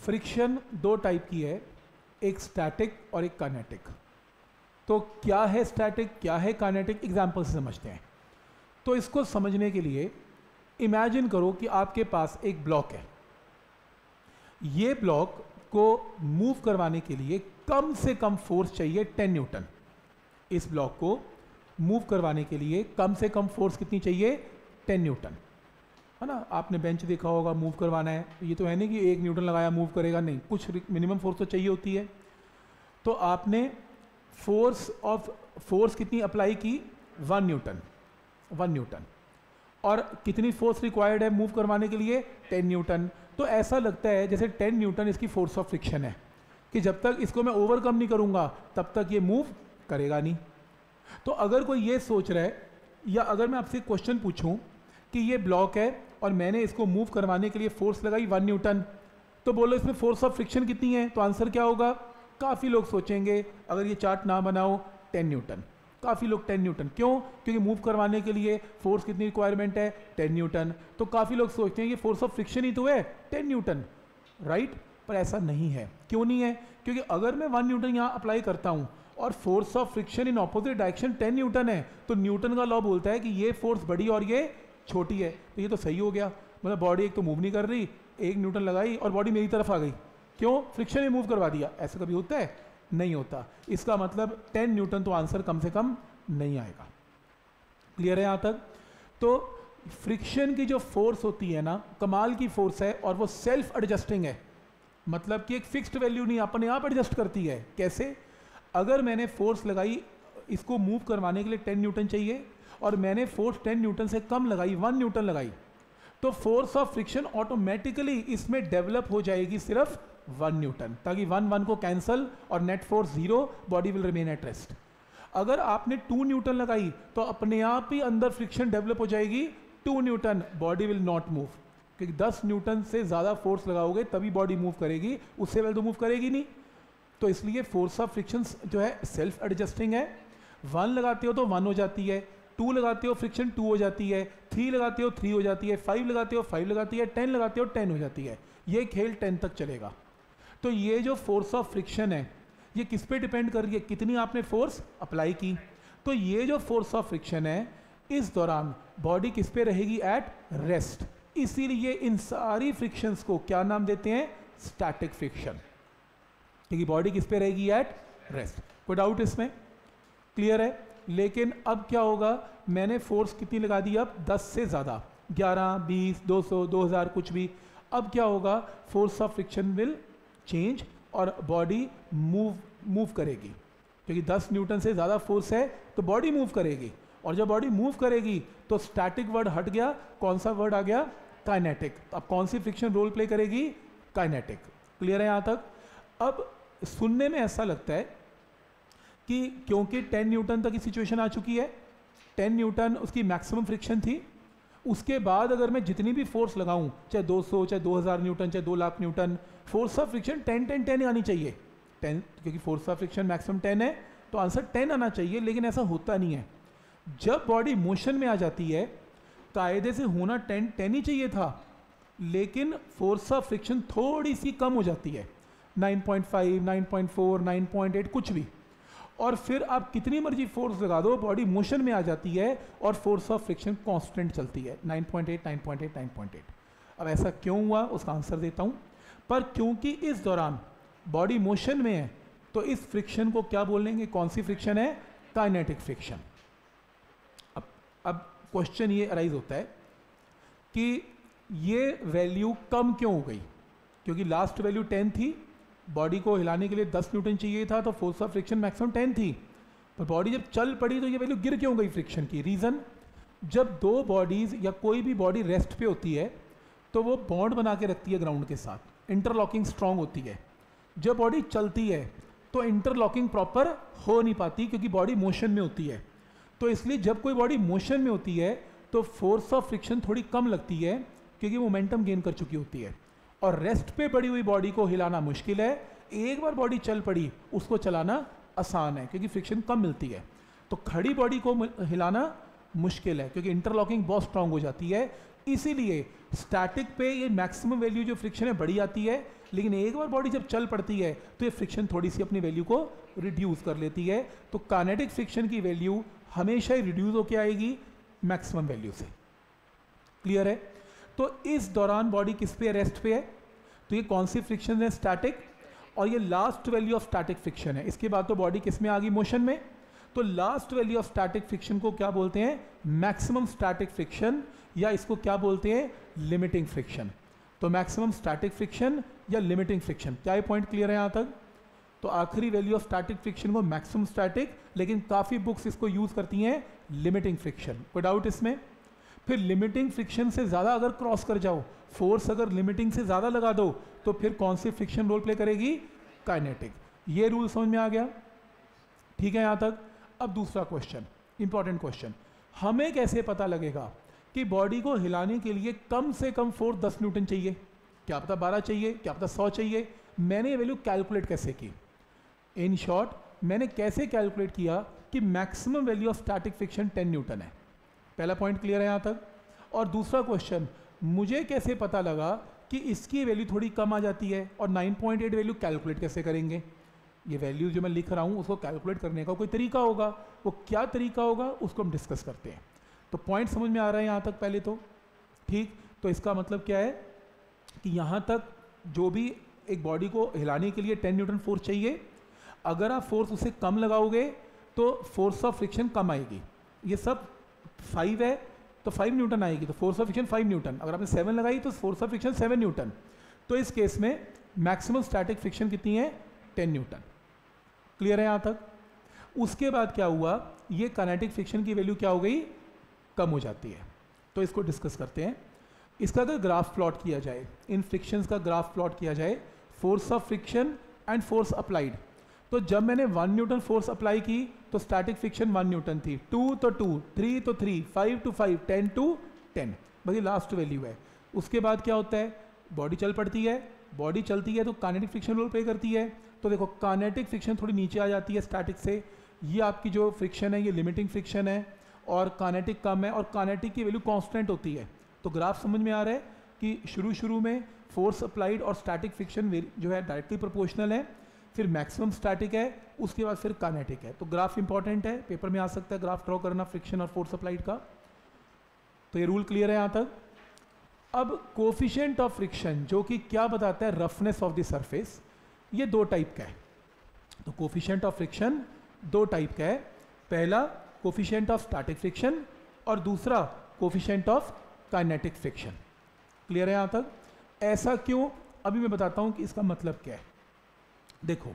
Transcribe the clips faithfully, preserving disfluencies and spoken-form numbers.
Friction दो type की है, एक स्टैटिक और एक काइनेटिक। तो क्या है स्टैटिक, क्या है काइनेटिक, एग्जाम्पल से समझते हैं। तो इसको समझने के लिए इमेजिन करो कि आपके पास एक ब्लॉक है, ये ब्लॉक को मूव करवाने के लिए कम से कम फोर्स चाहिए टेन न्यूटन। इस ब्लॉक को मूव करवाने के लिए कम से कम फोर्स कितनी चाहिए, टेन न्यूटन, है ना। आपने बेंच देखा होगा, मूव करवाना है, ये तो है नहीं कि एक न्यूटन लगाया मूव करेगा, नहीं, कुछ मिनिमम फोर्स तो चाहिए होती है। तो आपने फोर्स ऑफ फोर्स कितनी अप्लाई की, वन न्यूटन, वन न्यूटन, और कितनी फोर्स रिक्वायर्ड है मूव करवाने के लिए, टेन न्यूटन। तो ऐसा लगता है जैसे टेन न्यूटन इसकी फोर्स ऑफ फ्रिक्शन है, कि जब तक इसको मैं ओवरकम नहीं करूंगा तब तक ये मूव करेगा नहीं। तो अगर कोई ये सोच रहा है, या अगर मैं आपसे क्वेश्चन पूछूं कि ये ब्लॉक है और मैंने इसको मूव करवाने के लिए फोर्स लगाई वन न्यूटन, तो बोलो इसमें फोर्स ऑफ फ्रिक्शन कितनी है, तो आंसर क्या होगा। काफ़ी लोग सोचेंगे, अगर ये चार्ट ना बनाओ, टेन न्यूटन। काफ़ी लोग टेन न्यूटन, क्यों, क्योंकि मूव करवाने के लिए फोर्स कितनी रिक्वायरमेंट है, टेन न्यूटन। तो काफ़ी लोग सोचते हैं कि फोर्स ऑफ फ्रिक्शन ही तो है, टेन न्यूटन, राइट। पर ऐसा नहीं है। क्यों नहीं है, क्योंकि अगर मैं वन न्यूटन यहाँ अप्लाई करता हूँ और force of friction in opposite direction ten newton है, तो न्यूटन का लॉ बोलता है कि ये फोर्स बड़ी और ये छोटी है। तो ये तो सही हो गया, मतलब बॉडी एक तो मूव नहीं कर रही, एक न्यूटन लगाई और बॉडी मेरी तरफ आ गई, क्यों, फ्रिक्शन ही मूव करवा दिया। ऐसा कभी होता है, नहीं होता। इसका मतलब टेन न्यूटन तो आंसर कम से कम नहीं आएगा। क्लियर है यहाँ तक। तो फ्रिक्शन की जो फोर्स होती है ना, कमाल की फोर्स है, और वो सेल्फ एडजस्टिंग है, मतलब कि एक फिक्स्ड वैल्यू नहीं, अपने आप एडजस्ट करती है। कैसे, अगर मैंने फोर्स लगाई, इसको मूव करवाने के लिए टेन न्यूटन चाहिए, और मैंने फोर्स टेन न्यूटन से कम लगाई, वन न्यूटन लगाई, तो फोर्स ऑफ फ्रिक्शन ऑटोमेटिकली इसमें डेवलप हो जाएगी सिर्फ वन न्यूटन, ताकि वन वन को कैंसल और net force zero, body will remain at rest. अगर आपने टू न्यूटन लगाई तो अपने आप ही अंदर फ्रिक्शन डेवलप हो जाएगी two newton, body will not move, क्योंकि दस न्यूटन से ज़्यादा फोर्स लगाओगे तभी बॉडी मूव करेगी, उससे पहले तो मूव करेगी नहीं। तो इसलिए फोर्स ऑफ फ्रिक्शन जो है सेल्फ एडजस्टिंग है। वन लगाते हो तो वन हो जाती है, टू लगाते हो फ्रिक्शन टू हो जाती है, थ्री लगाते हो थ्री हो जाती है, फाइव लगाते हो फाइव लगाती है, टेन लगाते हो टेन हो जाती है। ये खेल टेन तक चलेगा। तो ये जो फोर्स ऑफ फ्रिक्शन है ये किस पे डिपेंड कर रही है, कितनी आपने फोर्स अप्लाई की। तो ये जो फोर्स ऑफ फ्रिक्शन है, इस दौरान बॉडी किस पे रहेगी, एट रेस्ट। इसीलिए इन सारी फ्रिक्शंस को क्या नाम देते हैं, स्टैटिक फ्रिक्शन, क्योंकि बॉडी किस पे रहेगी, एट रेस्ट। कोई डाउट इसमें, क्लियर है। लेकिन अब क्या होगा, मैंने फोर्स कितनी लगा दी, अब दस से ज़्यादा, ग्यारह, बीस, दो सौ, दो हज़ार, कुछ भी। अब क्या होगा, force of friction will change और बॉडी मूव मूव करेगी, क्योंकि दस न्यूटन से ज़्यादा फोर्स है तो बॉडी मूव करेगी, और जब बॉडी मूव करेगी तो स्टैटिक वर्ड हट गया, कौन सा वर्ड आ गया, काइनेटिक। अब कौन सी फ्रिक्शन रोल प्ले करेगी, काइनेटिक। क्लियर है यहाँ तक। अब सुनने में ऐसा लगता है कि क्योंकि टेन न्यूटन तक की सिचुएशन आ चुकी है, टेन न्यूटन उसकी मैक्सिमम फ्रिक्शन थी, उसके बाद अगर मैं जितनी भी फोर्स लगाऊं, चाहे दो सौ, चाहे दो हज़ार न्यूटन, चाहे दो lakh newton, force of friction ten ten ten आनी चाहिए, टेन, क्योंकि force of friction maximum ten है, तो आंसर टेन आना चाहिए। लेकिन ऐसा होता नहीं है। जब बॉडी मोशन में आ जाती है, कायदे से होना टेन टेन ही चाहिए था, लेकिन फोर्स ऑफ फ्रिक्शन थोड़ी सी कम हो जाती है, nine point five, nine point four, nine point eight, कुछ भी, और फिर आप कितनी मर्जी फोर्स लगा दो, बॉडी मोशन में आ जाती है और फोर्स ऑफ फ्रिक्शन कांस्टेंट चलती है, nine point eight, nine point eight, nine point eight. अब ऐसा क्यों हुआ, उसका आंसर देता हूं। पर क्योंकि इस दौरान बॉडी मोशन में है, तो इस फ्रिक्शन को क्या बोलेंगे, कौन सी फ्रिक्शन है, काइनेटिक फ्रिक्शन। अब अब क्वेश्चन ये अराइज होता है कि ये वैल्यू कम क्यों हो गई, क्योंकि लास्ट वैल्यू टेन थी, बॉडी को हिलाने के लिए दस न्यूटन चाहिए था, तो force of friction maximum ten थी, पर बॉडी जब चल पड़ी तो ये वैल्यू गिर क्यों गई फ्रिक्शन की। रीज़न, जब दो बॉडीज़ या कोई भी बॉडी रेस्ट पे होती है तो वो बॉन्ड बना के रखती है ग्राउंड के साथ, इंटरलॉकिंग स्ट्रांग होती है। जब बॉडी चलती है तो इंटरलॉकिंग प्रॉपर हो नहीं पाती, क्योंकि बॉडी मोशन में होती है। तो इसलिए जब कोई बॉडी मोशन में होती है तो फोर्स ऑफ फ्रिक्शन थोड़ी कम लगती है, क्योंकि मोमेंटम गेन कर चुकी होती है, और रेस्ट पे पड़ी हुई बॉडी को हिलाना मुश्किल है। एक बार बॉडी चल पड़ी, उसको चलाना आसान है, क्योंकि फ्रिक्शन कम मिलती है। तो खड़ी बॉडी को हिलाना मुश्किल है, क्योंकि इंटरलॉकिंग बहुत स्ट्रांग हो जाती है। इसीलिए स्टैटिक पे ये मैक्सिमम वैल्यू जो फ्रिक्शन है बड़ी आती है, लेकिन एक बार बॉडी जब चल पड़ती है तो ये फ्रिक्शन थोड़ी सी अपनी वैल्यू को रिड्यूस कर लेती है। तो काइनेटिक फ्रिक्शन की वैल्यू हमेशा ही रिड्यूस होकर आएगी मैक्सिमम वैल्यू से। क्लियर है? तो इस दौरान बॉडी किस पे, रेस्ट पे है। तो ये कौन सी फ्रिक्शन है, स्टैटिक, और ये last value of static friction है। इसके बाद तो बॉडी किस में आ गई, मोशन में। तो last value of static friction को क्या बोलते हैं, मैक्सिमम स्टैटिक फ्रिक्शन, या इसको क्या बोलते हैं, लिमिटिंग फ्रिक्शन। तो मैक्सिमम स्टैटिक फ्रिक्शन या लिमिटिंग फ्रिक्शन, क्या ये पॉइंट क्लियर है यहाँ तक? तो आखिरी वैल्यू ऑफ स्टैटिक फ्रिक्शन को मैक्सिमम स्टैटिक, लेकिन काफ़ी बुक्स इसको यूज करती हैं लिमिटिंग फ्रिक्शन। कोई डाउट इसमें? फिर लिमिटिंग फ्रिक्शन से ज़्यादा अगर क्रॉस कर जाओ, फोर्स अगर लिमिटिंग से ज़्यादा लगा दो, तो फिर कौन सी फ्रिक्शन रोल प्ले करेगी, काइनेटिक। ये रूल समझ में आ गया? ठीक है यहाँ तक। अब दूसरा क्वेश्चन, इंपॉर्टेंट क्वेश्चन, हमें कैसे पता लगेगा कि बॉडी को हिलाने के लिए कम से कम फोर्स दस न्यूटन चाहिए, क्या पता बारह चाहिए, क्या पता सौ चाहिए। मैंने ये वैल्यू कैलकुलेट कैसे की? इन शॉर्ट, मैंने कैसे कैलकुलेट किया कि maximum value of static friction ten newton है। पहला पॉइंट क्लियर है यहाँ तक। और दूसरा क्वेश्चन, मुझे कैसे पता लगा कि इसकी वैल्यू थोड़ी कम आ जाती है, और nine point eight value calculate कैसे करेंगे? ये वैल्यू जो मैं लिख रहा हूँ उसको कैलकुलेट करने का कोई तरीका होगा, वो क्या तरीका होगा उसको हम डिस्कस करते हैं। तो पॉइंट समझ में आ रहा है यहाँ तक पहले तो? ठीक। तो इसका मतलब क्या है कि यहाँ तक जो भी एक बॉडी को हिलाने के लिए टेन न्यूटन फोर्स चाहिए, अगर आप फोर्स उसे कम लगाओगे तो फोर्स ऑफ फ्रिक्शन कम आएगी। ये सब फाइव है तो फाइव न्यूटन आएगी, तो force of friction five newton. अगर आपने सेवन लगाई तो force of friction seven newton. तो इस केस में मैक्सिमम स्टैटिक फ्रिक्शन कितनी है, टेन न्यूटन। क्लियर है यहाँ तक? उसके बाद क्या हुआ, ये काइनेटिक फ्रिक्शन की वैल्यू क्या हो गई, कम हो जाती है। तो इसको डिस्कस करते हैं। इसका अगर ग्राफ प्लॉट किया जाए, इन फ्रिक्शंस का ग्राफ प्लॉट किया जाए, force of friction and force applied, तो जब मैंने वन न्यूटन फोर्स अप्लाई की तो स्टैटिक फ्रिक्शन वन न्यूटन थी, टू तो टू, थ्री तो three, five to five, ten to ten, बस ये लास्ट वैल्यू है। उसके बाद क्या होता है, बॉडी चल पड़ती है, बॉडी चलती है तो काइनेटिक फ्रिक्शन रोल प्ले करती है। तो देखो काइनेटिक फ्रिक्शन थोड़ी नीचे आ जाती है स्टैटिक से, ये आपकी जो फ्रिक्शन है ये लिमिटिंग फ्रिक्शन है, और काइनेटिक कम है, और काइनेटिक की वैल्यू कांस्टेंट होती है। तो ग्राफ समझ में आ रहा है कि शुरू शुरू में फोर्स अप्लाइड और स्टैटिक फ्रिक्शन जो है डायरेक्टली प्रोपोर्शनल है, फिर मैक्सिमम स्टैटिक है, उसके बाद फिर काइनेटिक है। तो ग्राफ इंपॉर्टेंट है, पेपर में आ सकता है ग्राफ ड्रॉ करना फ्रिक्शन और फोर्स अप्लाइड का। तो ये रूल क्लियर है यहाँ तक। अब कोफिशिएंट ऑफ फ्रिक्शन जो कि क्या बताता है, रफनेस ऑफ द सरफेस, ये दो टाइप का है। तो कोफिशिएंट ऑफ फ्रिक्शन दो टाइप का है, पहला कोफिशिएंट ऑफ स्टैटिक फ्रिक्शन और दूसरा coefficient of kinetic friction. Clear है यहाँ तक? ऐसा क्यों, अभी मैं बताता हूँ कि इसका मतलब क्या है। देखो,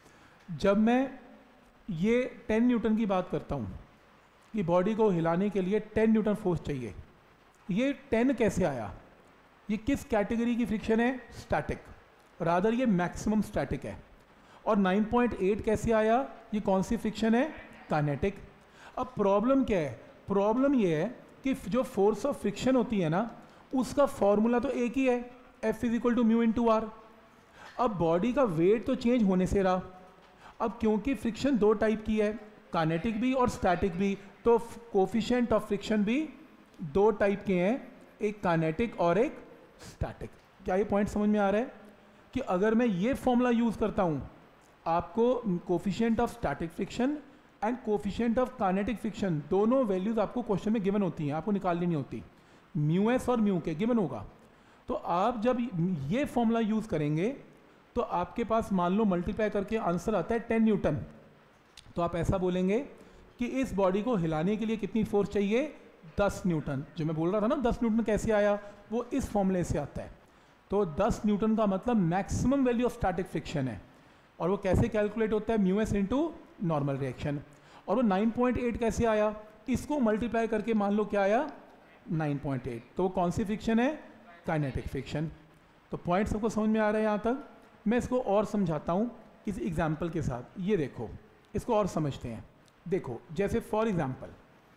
जब मैं ये टेन न्यूटन की बात करता हूँ कि बॉडी को हिलाने के लिए टेन न्यूटन फोर्स चाहिए, ये टेन कैसे आया, ये किस कैटेगरी की फ्रिक्शन है, स्टैटिक, रादर ये मैक्सिमम स्टैटिक है। और नाइन पॉइंट एट कैसे आया, ये कौन सी फ्रिक्शन है, काइनेटिक। अब प्रॉब्लम क्या है, प्रॉब्लम ये है कि जो फोर्स ऑफ फ्रिक्शन होती है ना, उसका फॉर्मूला तो एक ही है, F is equal to mu into R. अब बॉडी का वेट तो चेंज होने से रहा, अब क्योंकि फ्रिक्शन दो टाइप की है, काइनेटिक भी और स्टैटिक भी, तो कोफिशिएंट ऑफ फ्रिक्शन भी दो टाइप के हैं, एक काइनेटिक और एक स्टैटिक। क्या ये पॉइंट समझ में आ रहा है कि अगर मैं ये फॉर्मूला यूज़ करता हूँ, आपको coefficient of static friction and coefficient of kinetic friction दोनों वैल्यूज आपको क्वेश्चन में गिवन होती हैं, आपको निकालनी नहीं होती, म्यू एस और म्यू के गिवन होगा। तो आप जब ये फॉर्मूला यूज़ करेंगे तो आपके पास मान लो मल्टीप्लाई करके आंसर आता है टेन न्यूटन, तो आप ऐसा बोलेंगे कि इस बॉडी को हिलाने के लिए कितनी फोर्स चाहिए, दस न्यूटन। जो मैं बोल रहा था ना दस न्यूटन कैसे आया, वो इस फॉर्मूले से आता है। तो दस न्यूटन का मतलब maximum value of static friction है, और वो कैसे कैलकुलेट होता है, mu S into normal reaction. और वो नाइन पॉइंट एट कैसे आया, इसको मल्टीप्लाई करके मान लो क्या आया, नाइन पॉइंट एट। तो वो कौन सी फ्रिक्शन है, काइनेटिक फ्रिक्शन। तो पॉइंट सबको समझ में आ रहा है यहाँ तक। मैं इसको और समझाता हूँ किसी एग्जाम्पल के साथ। ये देखो, इसको और समझते हैं। देखो, जैसे फॉर एग्जाम्पल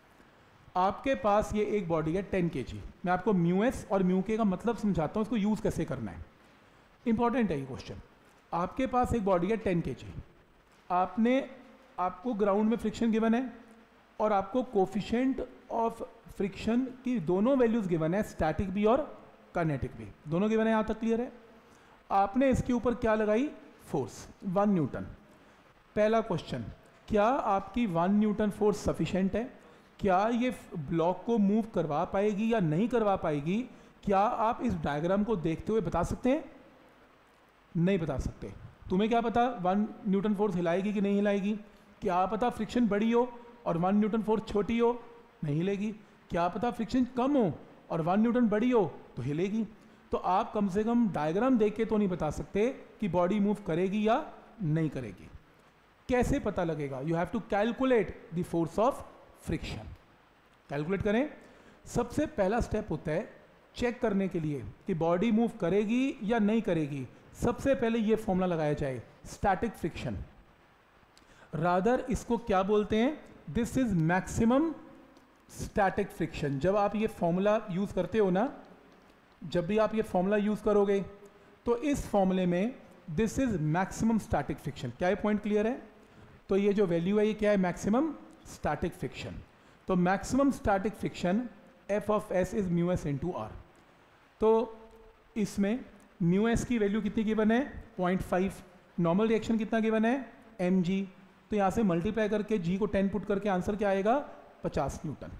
आपके पास ये एक बॉडी है टेन के जी, मैं आपको म्यू एस और म्यू के का मतलब समझाता हूँ, इसको यूज़ कैसे करना है, इंपॉर्टेंट है ये क्वेश्चन। आपके पास एक बॉडी है टेन के जी, आपने आपको ग्राउंड में फ्रिक्शन गिवन है और आपको कोफिशिएंट ऑफ फ्रिक्शन की दोनों वैल्यूज गिवन है, स्टैटिक भी और काइनेटिक भी, दोनों गिवन है। यहाँ तक क्लियर है? आपने इसके ऊपर क्या लगाई? Force one newton. पहला क्वेश्चन, क्या आपकी वन न्यूटन फोर्स सफिशिएंट है? क्या ये ब्लॉक को मूव करवा पाएगी या नहीं करवा पाएगी? क्या आप इस डायग्राम को देखते हुए बता सकते हैं? नहीं बता सकते। तुम्हें क्या पता वन न्यूटन फोर्स हिलाएगी कि नहीं हिलाएगी? क्या पता फ्रिक्शन बड़ी हो और वन न्यूटन फोर्स छोटी हो, नहीं हिलेगी। क्या पता फ्रिक्शन कम हो और वन न्यूटन बड़ी हो तो हिलेगी। तो आप कम से कम डायग्राम देख के तो नहीं बता सकते कि बॉडी मूव करेगी या नहीं करेगी। कैसे पता लगेगा? You have to calculate the force of friction. Calculate करें। सबसे पहला स्टेप होता है चेक करने के लिए कि बॉडी मूव करेगी या नहीं करेगी। सबसे पहले ये फॉर्मूला लगाया जाए, स्टैटिक फ्रिक्शन। रादर इसको क्या बोलते हैं? This is maximum static friction. जब आप ये फॉर्मूला यूज करते हो ना, जब भी आप ये फॉर्मूला यूज करोगे तो इस फॉर्मूले में this is maximum static friction. क्या ये पॉइंट क्लियर है? तो ये जो वैल्यू है ये क्या है? Maximum static friction. तो maximum static friction F of S is mu S into R. तो इसमें म्यू एस की वैल्यू कितनी गिवन है? Point five. नॉर्मल रिएक्शन कितना गिवन है? M G. तो यहाँ से मल्टीप्लाई करके जी को टेन पुट करके आंसर क्या आएगा? पचास न्यूटन।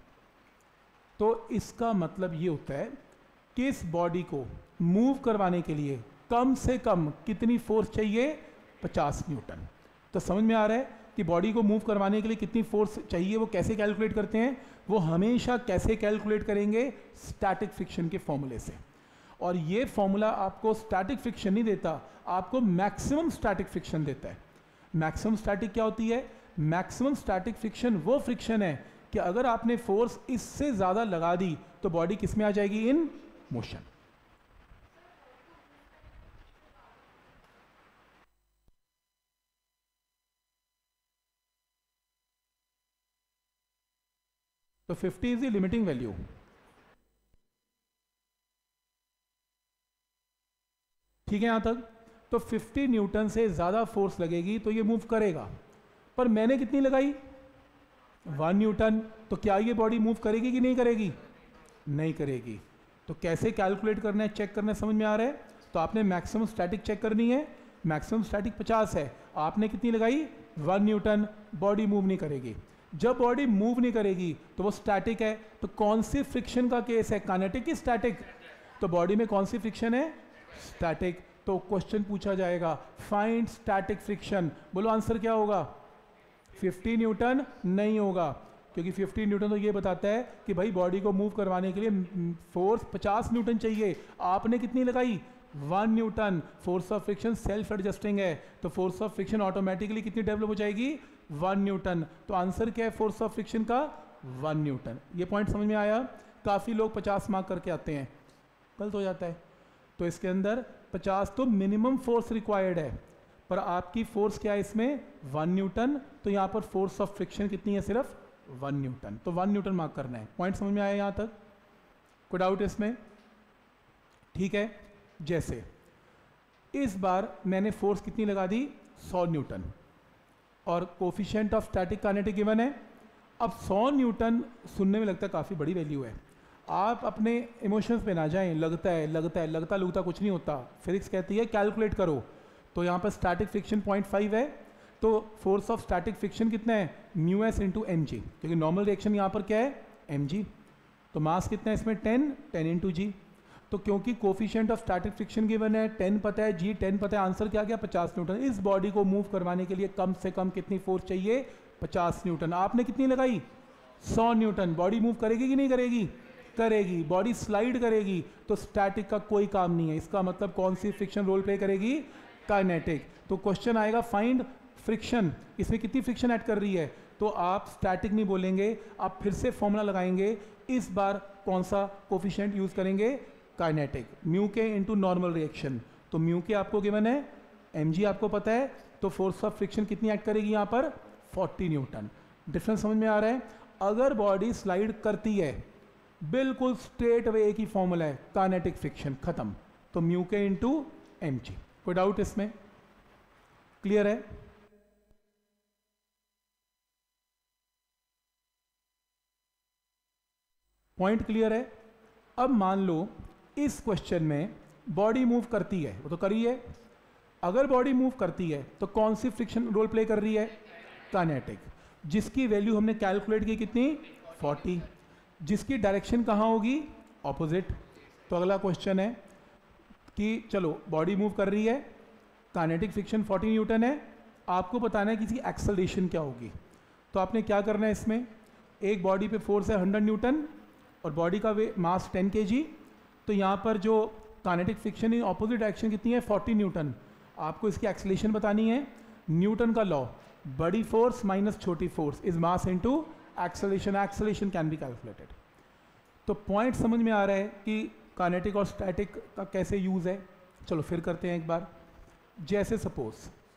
तो इसका मतलब ये होता है कि इस बॉडी को मूव करवाने के लिए कम से कम कितनी फोर्स चाहिए? पचास न्यूटन। तो समझ में आ रहा है कि बॉडी को मूव करवाने के लिए कितनी फोर्स चाहिए। वो कैसे कैलकुलेट करते हैं? वो हमेशा कैसे कैलकुलेट करेंगे? स्टैटिक फ्रिक्शन के फॉर्मूले से। और ये फॉर्मूला आपको स्टैटिक फ्रिक्शन नहीं देता, आपको मैक्सिमम स्टैटिक फ्रिक्शन देता है। मैक्सिमम स्टैटिक क्या होती है? मैक्सिमम स्टैटिक फ्रिक्शन वो फ्रिक्शन है कि अगर आपने फोर्स इससे ज़्यादा लगा दी तो बॉडी किस में आ जाएगी? In motion. तो fifty is the limiting value. ठीक है यहां तक? तो फिफ्टी न्यूटन से ज़्यादा फोर्स लगेगी तो ये मूव करेगा, पर मैंने कितनी लगाई? One newton. तो क्या ये बॉडी मूव करेगी कि नहीं करेगी? नहीं करेगी। तो कैसे कैलकुलेट करना है, चेक करना है? समझ में आ रहा है? तो आपने मैक्सिमम स्टैटिक चेक करनी है। मैक्सिमम स्टैटिक पचास है, आपने कितनी लगाई? One Newton. बॉडी मूव नहीं करेगी। जब बॉडी मूव नहीं करेगी तो वो स्टैटिक है। तो कौन सी फ्रिक्शन का केस है? काइनेटिक की स्टैटिक? तो बॉडी में कौन सी फ्रिक्शन है? स्टैटिक। तो क्वेश्चन पूछा जाएगा फाइंड स्टैटिक फ्रिक्शन। बोलो आंसर क्या होगा? फिफ्टी न्यूटन नहीं होगा, क्योंकि फिफ्टी न्यूटन तो ये बताता है कि भाई बॉडी को मूव करवाने के लिए फोर्स पचास न्यूटन चाहिए। आपने कितनी लगाई? One newton. Force of friction self adjusting है, तो फोर्स ऑफ फ्रिक्शन ऑटोमेटिकली कितनी डेवलप हो जाएगी? One newton. तो आंसर क्या है फोर्स ऑफ फ्रिक्शन का? One newton. ये पॉइंट समझ में आया? काफ़ी लोग पचास मार्क करके आते हैं, गलत हो जाता है। तो इसके अंदर पचास तो मिनिमम फोर्स रिक्वायर्ड है, पर आपकी फोर्स क्या है इसमें? One newton. तो यहाँ पर फोर्स ऑफ फ्रिक्शन कितनी है? सिर्फ वन न्यूटन। तो वन न्यूटन मार्क करना है। पॉइंट समझ में आया यहाँ तक? कोई डाउट इसमें? ठीक है। जैसे इस बार मैंने फोर्स कितनी लगा दी? सौ न्यूटन, और coefficient of static kinetic given है। अब सौ न्यूटन सुनने में लगता है काफ़ी बड़ी वैल्यू है। आप अपने इमोशंस पे ना जाएं, लगता है लगता है लगता लगता कुछ नहीं होता। फिजिक्स कहती है कैलकुलेट करो। तो यहाँ पर स्टैटिक फ्रिक्शन पॉइंट फाइव है, तो फोर्स ऑफ स्टैटिक फ्रिक्शन कितना है? Mu S into M G, क्योंकि नॉर्मल रिएक्शन यहाँ पर क्या है? M G. तो मास कितना है इसमें? टेन। Ten into G. तो क्योंकि coefficient of static friction given है, टेन पता है, जी टेन पता है, आंसर क्या गया? पचास न्यूटन। इस बॉडी को मूव करवाने के लिए कम से कम कितनी फोर्स चाहिए? पचास न्यूटन। आपने कितनी लगाई? सौ न्यूटन। बॉडी मूव करेगी कि नहीं करेगी? करेगी। बॉडी स्लाइड करेगी, तो स्टैटिक का कोई काम नहीं है। इसका मतलब कौन सी फ्रिक्शन रोल प्ले करेगी? काइनेटिक। तो क्वेश्चन आएगा फाइंड फ्रिक्शन। इसमें कितनी फ्रिक्शन ऐड कर रही है? तो आप स्टैटिक नहीं बोलेंगे, आप फिर से फॉर्मूला लगाएंगे। इस बार कौन सा कोफिशिएंट यूज करेंगे? Kinetic. Mu K into normal reaction. तो म्यू के आपको गिवन है, एम जी आपको पता है, तो फोर्स ऑफ फ्रिक्शन कितनी ऐड करेगी यहाँ पर? Forty Newton. डिफरेंस समझ में आ रहा है? अगर बॉडी स्लाइड करती है, बिल्कुल स्ट्रेट वे एक ही फॉर्मूला है, काइनेटिक फ्रिक्शन, खत्म। तो म्यू के इंटू एम जी। कोई डाउट इसमें? क्लियर है? पॉइंट क्लियर है? अब मान लो इस क्वेश्चन में बॉडी मूव करती है, वो तो करी है। अगर बॉडी मूव करती है तो कौन सी फ्रिक्शन रोल प्ले कर रही है? काइनेटिक, जिसकी वैल्यू हमने कैलकुलेट की कितनी? फोर्टी, जिसकी डायरेक्शन कहाँ होगी? ऑपोजिट। तो अगला क्वेश्चन है कि चलो बॉडी मूव कर रही है, काइनेटिक फ्रिक्शन फोर्टी न्यूटन है, आपको बताना है कि इसकी एक्सेलरेशन क्या होगी। तो आपने क्या करना है, इसमें एक बॉडी पे फोर्स है हंड्रेड न्यूटन और बॉडी का वे मास टेन केजी, तो यहाँ पर जो kinetic friction in opposite direction कितनी है? Forty newton. आपको इसकी एक्सेलरेशन बतानी है। न्यूटन का लॉ, बड़ी फोर्स माइनस छोटी force is mass into acceleration, acceleration can be calculated. तो पॉइंट समझ में आ रहा है कि काइनेटिक और स्टैटिक का कैसे यूज़ है। चलो फिर करते हैं एक बार। जैसे सपोज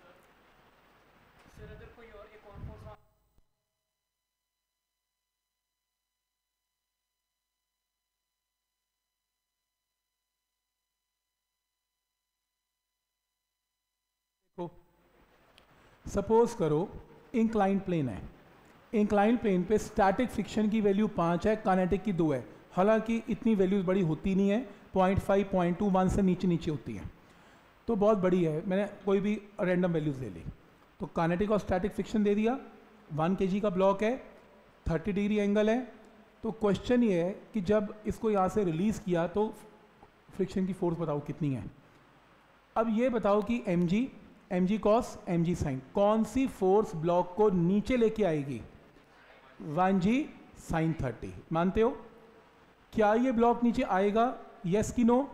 सपोज करो इंक्लाइन प्लेन है, इंक्लाइन प्लेन पे स्टैटिक फ्रिक्शन की वैल्यू पाँच है, काइनेटिक की दो है। हालांकि इतनी वैल्यूज बड़ी होती नहीं है, point five point two one से नीचे नीचे होती है, तो बहुत बड़ी है। मैंने कोई भी रैंडम वैल्यूज ले ली, तो काइनेटिक और स्टैटिक फ्रिक्शन दे दिया। वन के जी का ब्लॉक है, थर्टी डिग्री एंगल है। तो क्वेश्चन ये है कि जब इसको यहाँ से रिलीज़ किया तो फ्रिक्शन की फोर्स बताओ कितनी है। अब ये बताओ कि M G M G cos M G sin, कौन सी फोर्स ब्लॉक को नीचे लेके आएगी? One G sign thirty. मानते हो? क्या ये ब्लॉक नीचे आएगा? यस कि नो?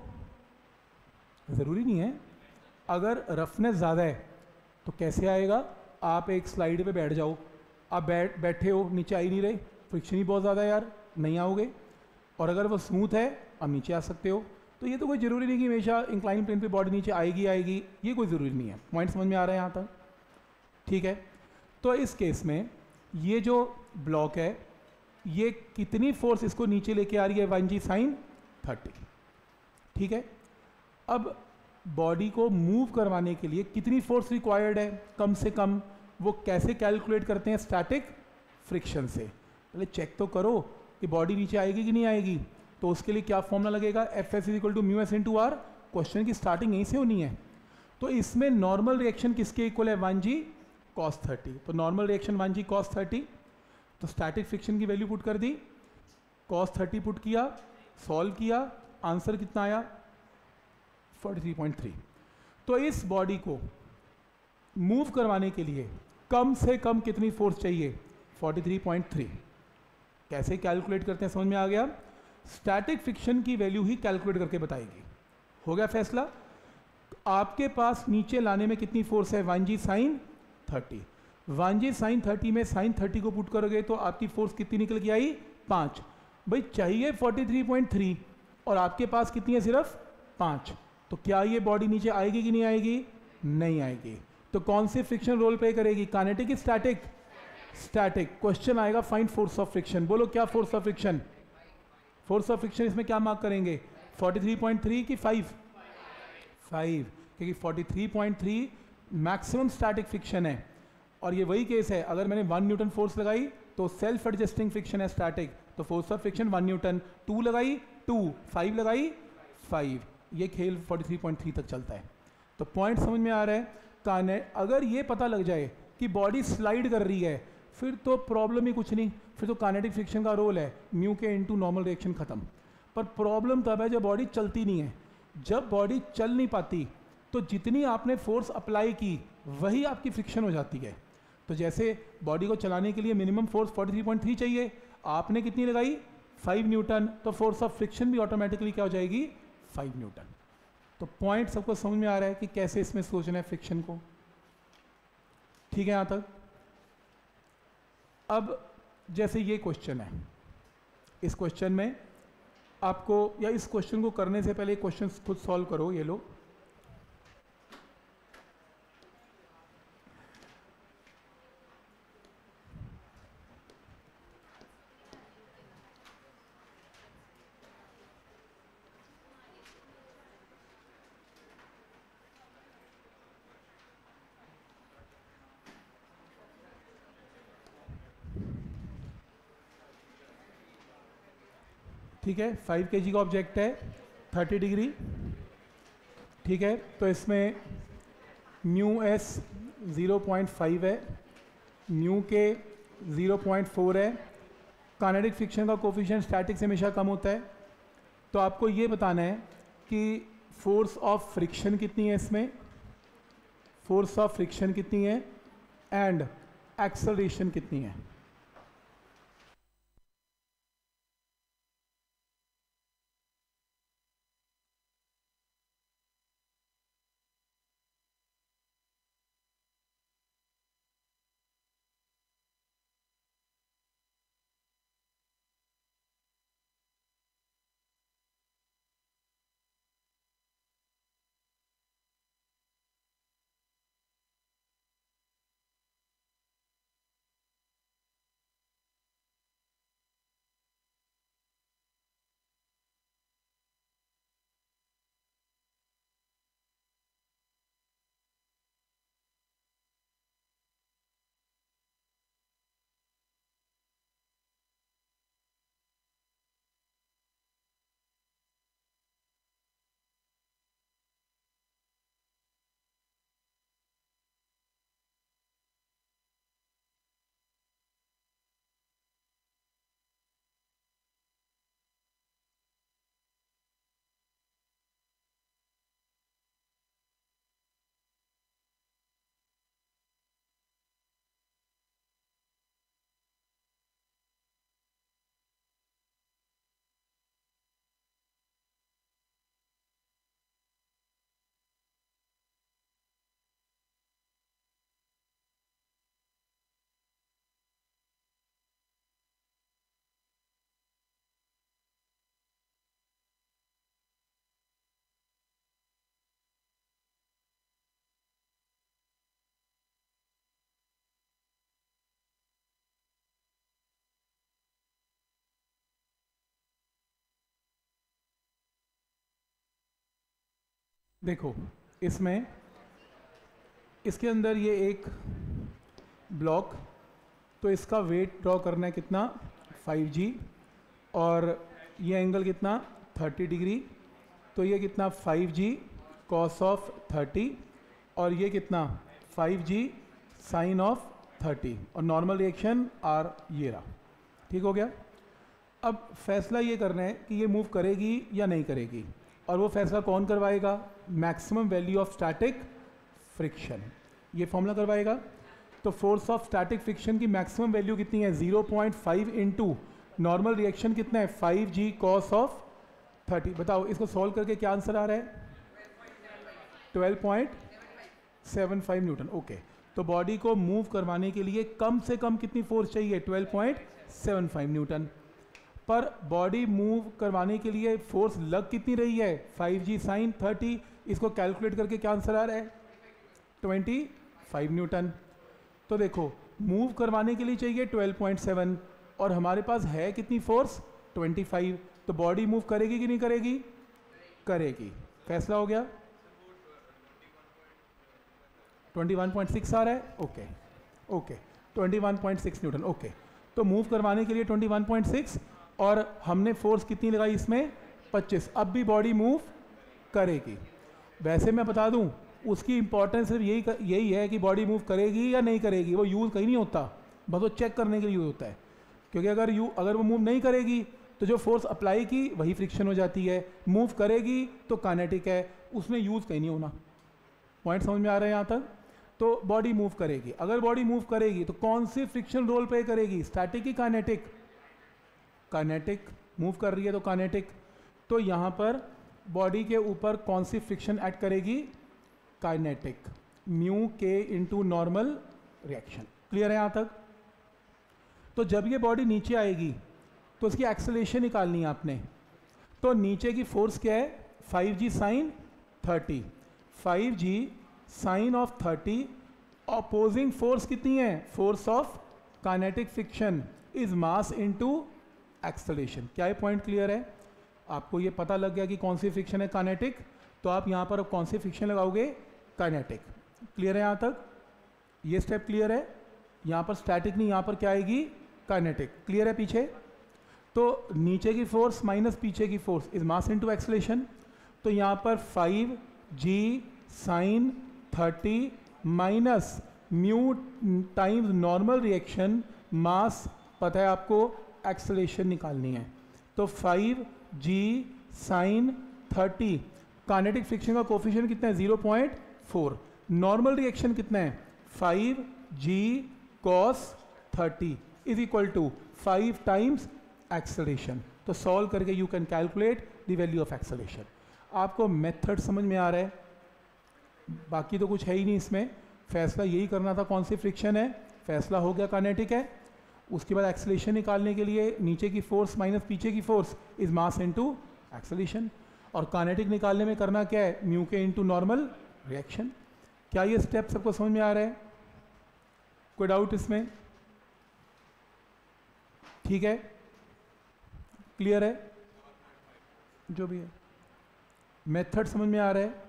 ज़रूरी नहीं है। अगर रफनेस ज़्यादा है तो कैसे आएगा? आप एक स्लाइड पे बैठ जाओ, आप बैठ बैठे हो, नीचे आ ही नहीं रहे, फ्रिक्शन ही बहुत ज़्यादा है यार, नहीं आओगे। और अगर वो स्मूथ है आप नीचे आ सकते हो। तो ये तो कोई ज़रूरी नहीं कि हमेशा इंक्लाइन प्लेन पे बॉडी नीचे आएगी आएगी, ये कोई ज़रूरी नहीं है। पॉइंट समझ में आ रहा है यहाँ तक? ठीक है। तो इस केस में ये जो ब्लॉक है, ये कितनी फोर्स इसको नीचे लेके आ रही है? One G sign thirty. ठीक है। अब बॉडी को मूव करवाने के लिए कितनी फोर्स रिक्वायर्ड है? कम से कम। वो कैसे कैलकुलेट करते हैं? स्टैटिक फ्रिक्शन से। पहले चेक तो करो कि बॉडी नीचे आएगी कि नहीं आएगी। तो उसके लिए क्या फॉर्मूला लगेगा? F S is equal to mu S into R. Question की स्टार्टिंग यहीं से होनी है। तो इसमें नॉर्मल रिएक्शन किसके इक्वल है? One G cos thirty. तो normal reaction one G cos thirty. तो स्टैटिक फ्रिक्शन की वैल्यू पुट कर दी, कॉस थर्टी पुट किया, सॉल्व किया, आंसर कितना आया? Forty three point three. तो इस बॉडी को मूव करवाने के लिए कम से कम कितनी फोर्स चाहिए? Forty three point three. कैसे कैलकुलेट करते हैं समझ में आ गया? स्टैटिक फ्रिक्शन की वैल्यू ही कैलकुलेट करके बताएगी। हो गया फैसला? आपके पास नीचे लाने में कितनी फोर्स है? One G sign thirty. One G sign thirty में साइन थर्टी को पुट करोगे तो आपकी फोर्स कितनी निकल के आई? पाँच। भाई चाहिए फोर्टी थ्री पॉइंट थ्री और आपके पास कितनी है? सिर्फ पाँच। तो क्या ये बॉडी नीचे आएगी कि नहीं आएगी? नहीं आएगी। तो कौन सी फ्रिक्शन रोल प्ले करेगी? काइनेटिक की स्टैटिक? स्टैटिक। क्वेश्चन आएगा फाइंड फोर्स ऑफ फ्रिक्शन। बोलो क्या force of friction? Force of friction इसमें क्या मार्क करेंगे? फोर्टी थ्री पॉइंट थ्री की फाइव? फाइव, क्योंकि forty three point three maximum static friction है। और ये वही केस है, अगर मैंने वन न्यूटन फोर्स लगाई तो सेल्फ एडजस्टिंग फ्रिक्शन है स्टैटिक, तो force of friction one newton. Two लगाई टू, फाइव लगाई फाइव। ये खेल फोर्टी थ्री पॉइंट थ्री तक चलता है। तो पॉइंट समझ में आ रहा है? काने अगर ये पता लग जाए कि बॉडी स्लाइड कर रही है, फिर तो प्रॉब्लम ही कुछ नहीं, फिर तो काइनेटिक फ्रिक्शन का रोल है mu K into normal reaction खत्म। पर प्रॉब्लम तब है जब बॉडी चलती नहीं है। जब बॉडी चल नहीं पाती तो जितनी आपने फोर्स अप्लाई की वही आपकी फ्रिक्शन हो जाती है। तो जैसे बॉडी को चलाने के लिए minimum force forty three point three चाहिए, आपने कितनी लगाई? Five newton. तो फोर्स ऑफ फ्रिक्शन भी ऑटोमेटिकली क्या हो जाएगी? Five newton. तो पॉइंट सबको समझ में आ रहा है कि कैसे इसमें सोचना है फ्रिक्शन को? ठीक है यहाँ तक? अब जैसे ये क्वेश्चन है, इस क्वेश्चन में आपको, या इस क्वेश्चन को करने से पहले क्वेश्चन खुद सॉल्व करो। ये लो, ठीक है, फाइव के जी का ऑब्जेक्ट है, थर्टी डिग्री, ठीक है। तो इसमें mu S zero point five है, mu K zero point four है। काइनेटिक फ्रिक्शन का कोफिशिएंट स्टैटिक से हमेशा कम होता है। तो आपको ये बताना है कि फोर्स ऑफ फ्रिक्शन कितनी है, इसमें फोर्स ऑफ फ्रिक्शन कितनी है एंड एक्सेलरेशन कितनी है। देखो इसमें इसके अंदर ये एक ब्लॉक, तो इसका वेट ड्रॉ करना है कितना, फाइव जी, और ये एंगल कितना, थर्टी डिग्री। तो ये कितना, five ji cos of thirty, और ये कितना, five ji sin of thirty, और नॉर्मल रिएक्शन आर ये रहा। ठीक हो गया। अब फैसला ये करना है कि ये मूव करेगी या नहीं करेगी, और वो फैसला कौन करवाएगा, maximum value of static friction, ये फॉर्मूला करवाएगा। तो फोर्स ऑफ स्टैटिक फ्रिक्शन की मैक्सिमम वैल्यू कितनी है, zero point five into normal reaction कितना है, five ji cos of thirty. बताओ इसको सॉल्व करके क्या आंसर आ रहा है, twelve point seven five newton. Okay, तो बॉडी को मूव करवाने के लिए कम से कम कितनी फोर्स चाहिए, twelve point seven five newton. पर बॉडी मूव करवाने के लिए फोर्स लग कितनी रही है, फाइव जी साइन थर्टी। इसको कैलकुलेट करके क्या आंसर आ रहा है, ट्वेंटी फाइव न्यूटन। तो देखो मूव करवाने के लिए चाहिए ट्वेल्व पॉइंट सेवन, और हमारे पास है कितनी फोर्स, ट्वेंटी फाइव। तो बॉडी मूव करेगी कि नहीं करेगी, करेगी। फैसला हो गया, ट्वेंटी वन पॉइंट सिक्स आ रहा है। Okay okay, twenty one point six newton. Okay, तो मूव करवाने के लिए ट्वेंटी वन पॉइंट सिक्स, और हमने फोर्स कितनी लगाई इसमें, पच्चीस। अब भी बॉडी मूव करेगी। वैसे मैं बता दूं उसकी इंपॉर्टेंस सिर्फ यही यही है कि बॉडी मूव करेगी या नहीं करेगी, वो यूज़ कहीं नहीं होता, बस वो चेक करने के लिए यूज़ होता है। क्योंकि अगर यू अगर वो मूव नहीं करेगी तो जो फोर्स अप्लाई की वही फ्रिक्शन हो जाती है, मूव करेगी तो काइनेटिक है, उसमें यूज़ कहीं नहीं होना। पॉइंट समझ में आ रहा है यहाँ तक। तो बॉडी मूव करेगी, अगर बॉडी मूव करेगी तो कौन सी फ्रिक्शन रोल प्ले करेगी, स्टैटिक की काइनेटिक, काइनेटिक। मूव कर रही है तो काइनेटिक। तो यहाँ पर बॉडी के ऊपर कौन सी फ्रिक्शन एक्ट करेगी, kinetic, mu K into normal reaction. Clear है यहाँ तक। तो जब ये बॉडी नीचे आएगी तो उसकी एक्सेलरेशन निकालनी है आपने। तो नीचे की फोर्स क्या है, five ji sign thirty, five ji sin of thirty. Opposing force कितनी है, force of kinetic friction is mass into acceleration. क्या ये पॉइंट क्लियर है। आपको ये पता लग गया कि कौन सी फ्रिक्शन है, काइनेटिक। तो आप यहाँ पर कौन सी फ्रिक्शन लगाओगे, काइनेटिक। क्लियर है यहाँ तक, ये स्टेप क्लियर है। यहाँ पर स्टैटिक नहीं, यहाँ पर क्या आएगी, काइनेटिक। क्लियर है पीछे। तो नीचे की फोर्स माइनस पीछे की force is mass into acceleration. तो यहाँ पर फाइव जी sign thirty minus mu times normal reaction mass, पता है आपको एक्सेलरेशन निकालनी है, तो फाइव जी साइन थर्टी। काइनेटिक फ्रिक्शन का कोफिशिएंट कितना है? Zero point four. Normal reaction कितना है? Five ji cos thirty is equal to five times acceleration. तो सॉल्व करके you can calculate the value of acceleration. आपको मेथड समझ में आ रहा है? बाकी तो कुछ है ही नहीं इसमें, फैसला यही करना था कौन सी फ्रिक्शन है, फैसला हो गया काइनेटिक है। उसके बाद एक्सेलरेशन निकालने के लिए नीचे की फोर्स माइनस पीछे की force is mass into acceleration, और काइनेटिक निकालने में करना क्या है? Mu K into normal reaction. क्या ये स्टेप सबको समझ में आ रहा है? कोई डाउट इसमें? ठीक है, क्लियर है? जो भी है मेथड समझ में आ रहा है?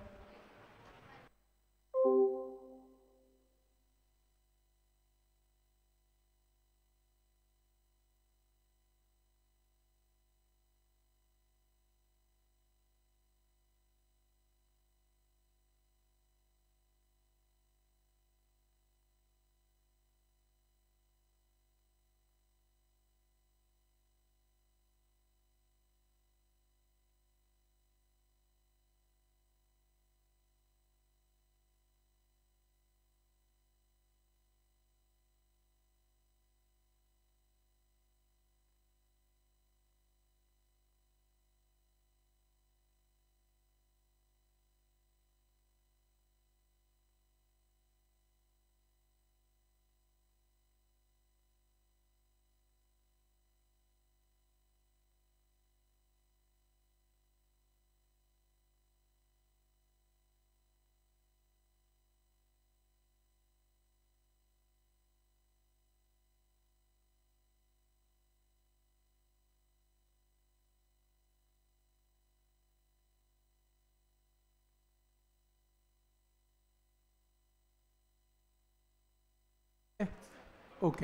Okay,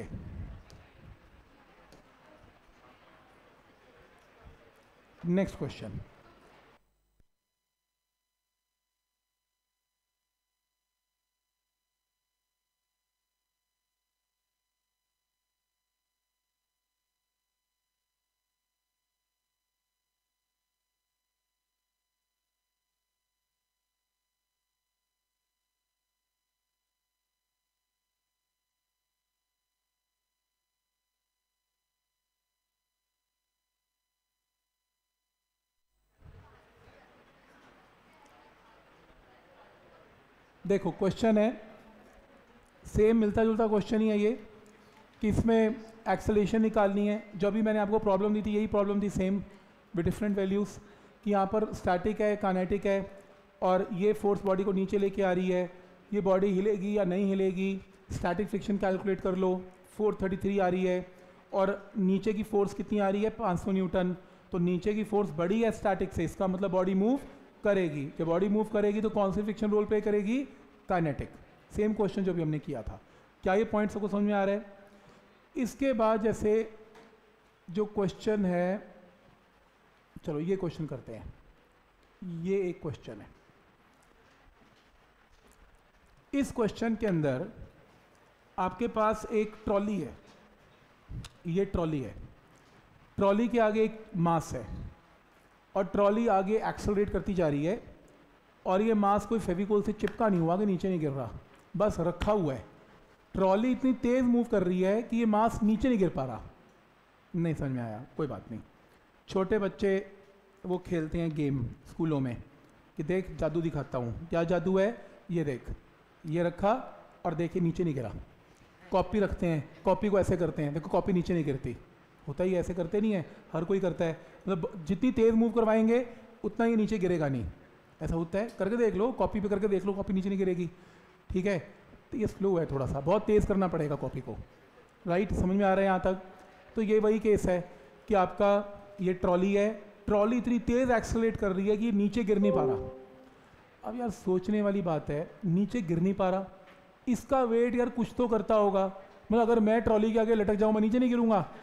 next question. देखो क्वेश्चन है, सेम मिलता जुलता क्वेश्चन ही है ये, कि इसमें एक्सेलरेशन निकालनी है। जो भी मैंने आपको प्रॉब्लम दी थी यही प्रॉब्लम थी, सेम विद डिफरेंट वैल्यूज़, कि यहाँ पर स्टैटिक है, काइनेटिक है, और ये फोर्स बॉडी को नीचे लेके आ रही है, ये बॉडी हिलेगी या नहीं हिलेगी, स्टैटिक फ्रिक्शन कैलकुलेट कर लो, फोर थर्टी थ्री आ रही है, और नीचे की फोर्स कितनी आ रही है? पाँच सौ न्यूटन। तो नीचे की फोर्स बड़ी है स्टैटिक से, इसका मतलब बॉडी मूव करेगी। जब बॉडी मूव करेगी तो कौन सी फ्रिक्शन रोल प्ले करेगी? काइनेटिक। सेम क्वेश्चन जो भी हमने किया था। क्या ये पॉइंट सबको समझ में आ रहा है? इसके बाद जैसे जो क्वेश्चन है, चलो ये क्वेश्चन करते हैं। ये एक क्वेश्चन है, इस क्वेश्चन के अंदर आपके पास एक ट्रॉली है, ये ट्रॉली है, ट्रॉली के आगे एक मास है, और ट्रॉली आगे एक्सेलरेट करती जा रही है, और ये मास कोई फेविकोल से चिपका नहीं हुआ कि नीचे नहीं गिर रहा, बस रखा हुआ है। ट्रॉली इतनी तेज़ मूव कर रही है कि ये मास नीचे नहीं गिर पा रहा। नहीं समझ में आया? कोई बात नहीं। छोटे बच्चे वो खेलते हैं गेम स्कूलों में कि देख जादू दिखाता हूँ। क्या जादू है? ये देख, ये रखा और देखिए नीचे नहीं गिरा। कॉपी रखते हैं, कॉपी को ऐसे करते हैं, देखो कॉपी नीचे नहीं गिरती। होता ही ऐसे करते नहीं है, हर कोई करता है। मतलब जितनी तेज़ मूव करवाएंगे उतना ही नीचे गिरेगा नहीं, ऐसा होता है। करके देख लो, कॉपी पे करके देख लो, कॉपी नीचे नहीं गिरेगी। ठीक है, तो ये स्लो है थोड़ा सा, बहुत तेज़ करना पड़ेगा कॉपी को। राइट, समझ में आ रहा है यहाँ तक? तो ये वही केस है कि आपका ये ट्रॉली है, ट्रॉली इतनी तेज़ एक्सेलरेट कर रही है कि नीचे गिर नहीं पा रहा। अब यार सोचने वाली बात है, नीचे गिर नहीं पा रहा, इसका वेट यार कुछ तो करता होगा। मतलब अगर मैं ट्रॉली के आगे लटक जाऊँ, मैं नीचे नहीं गिरूंगा?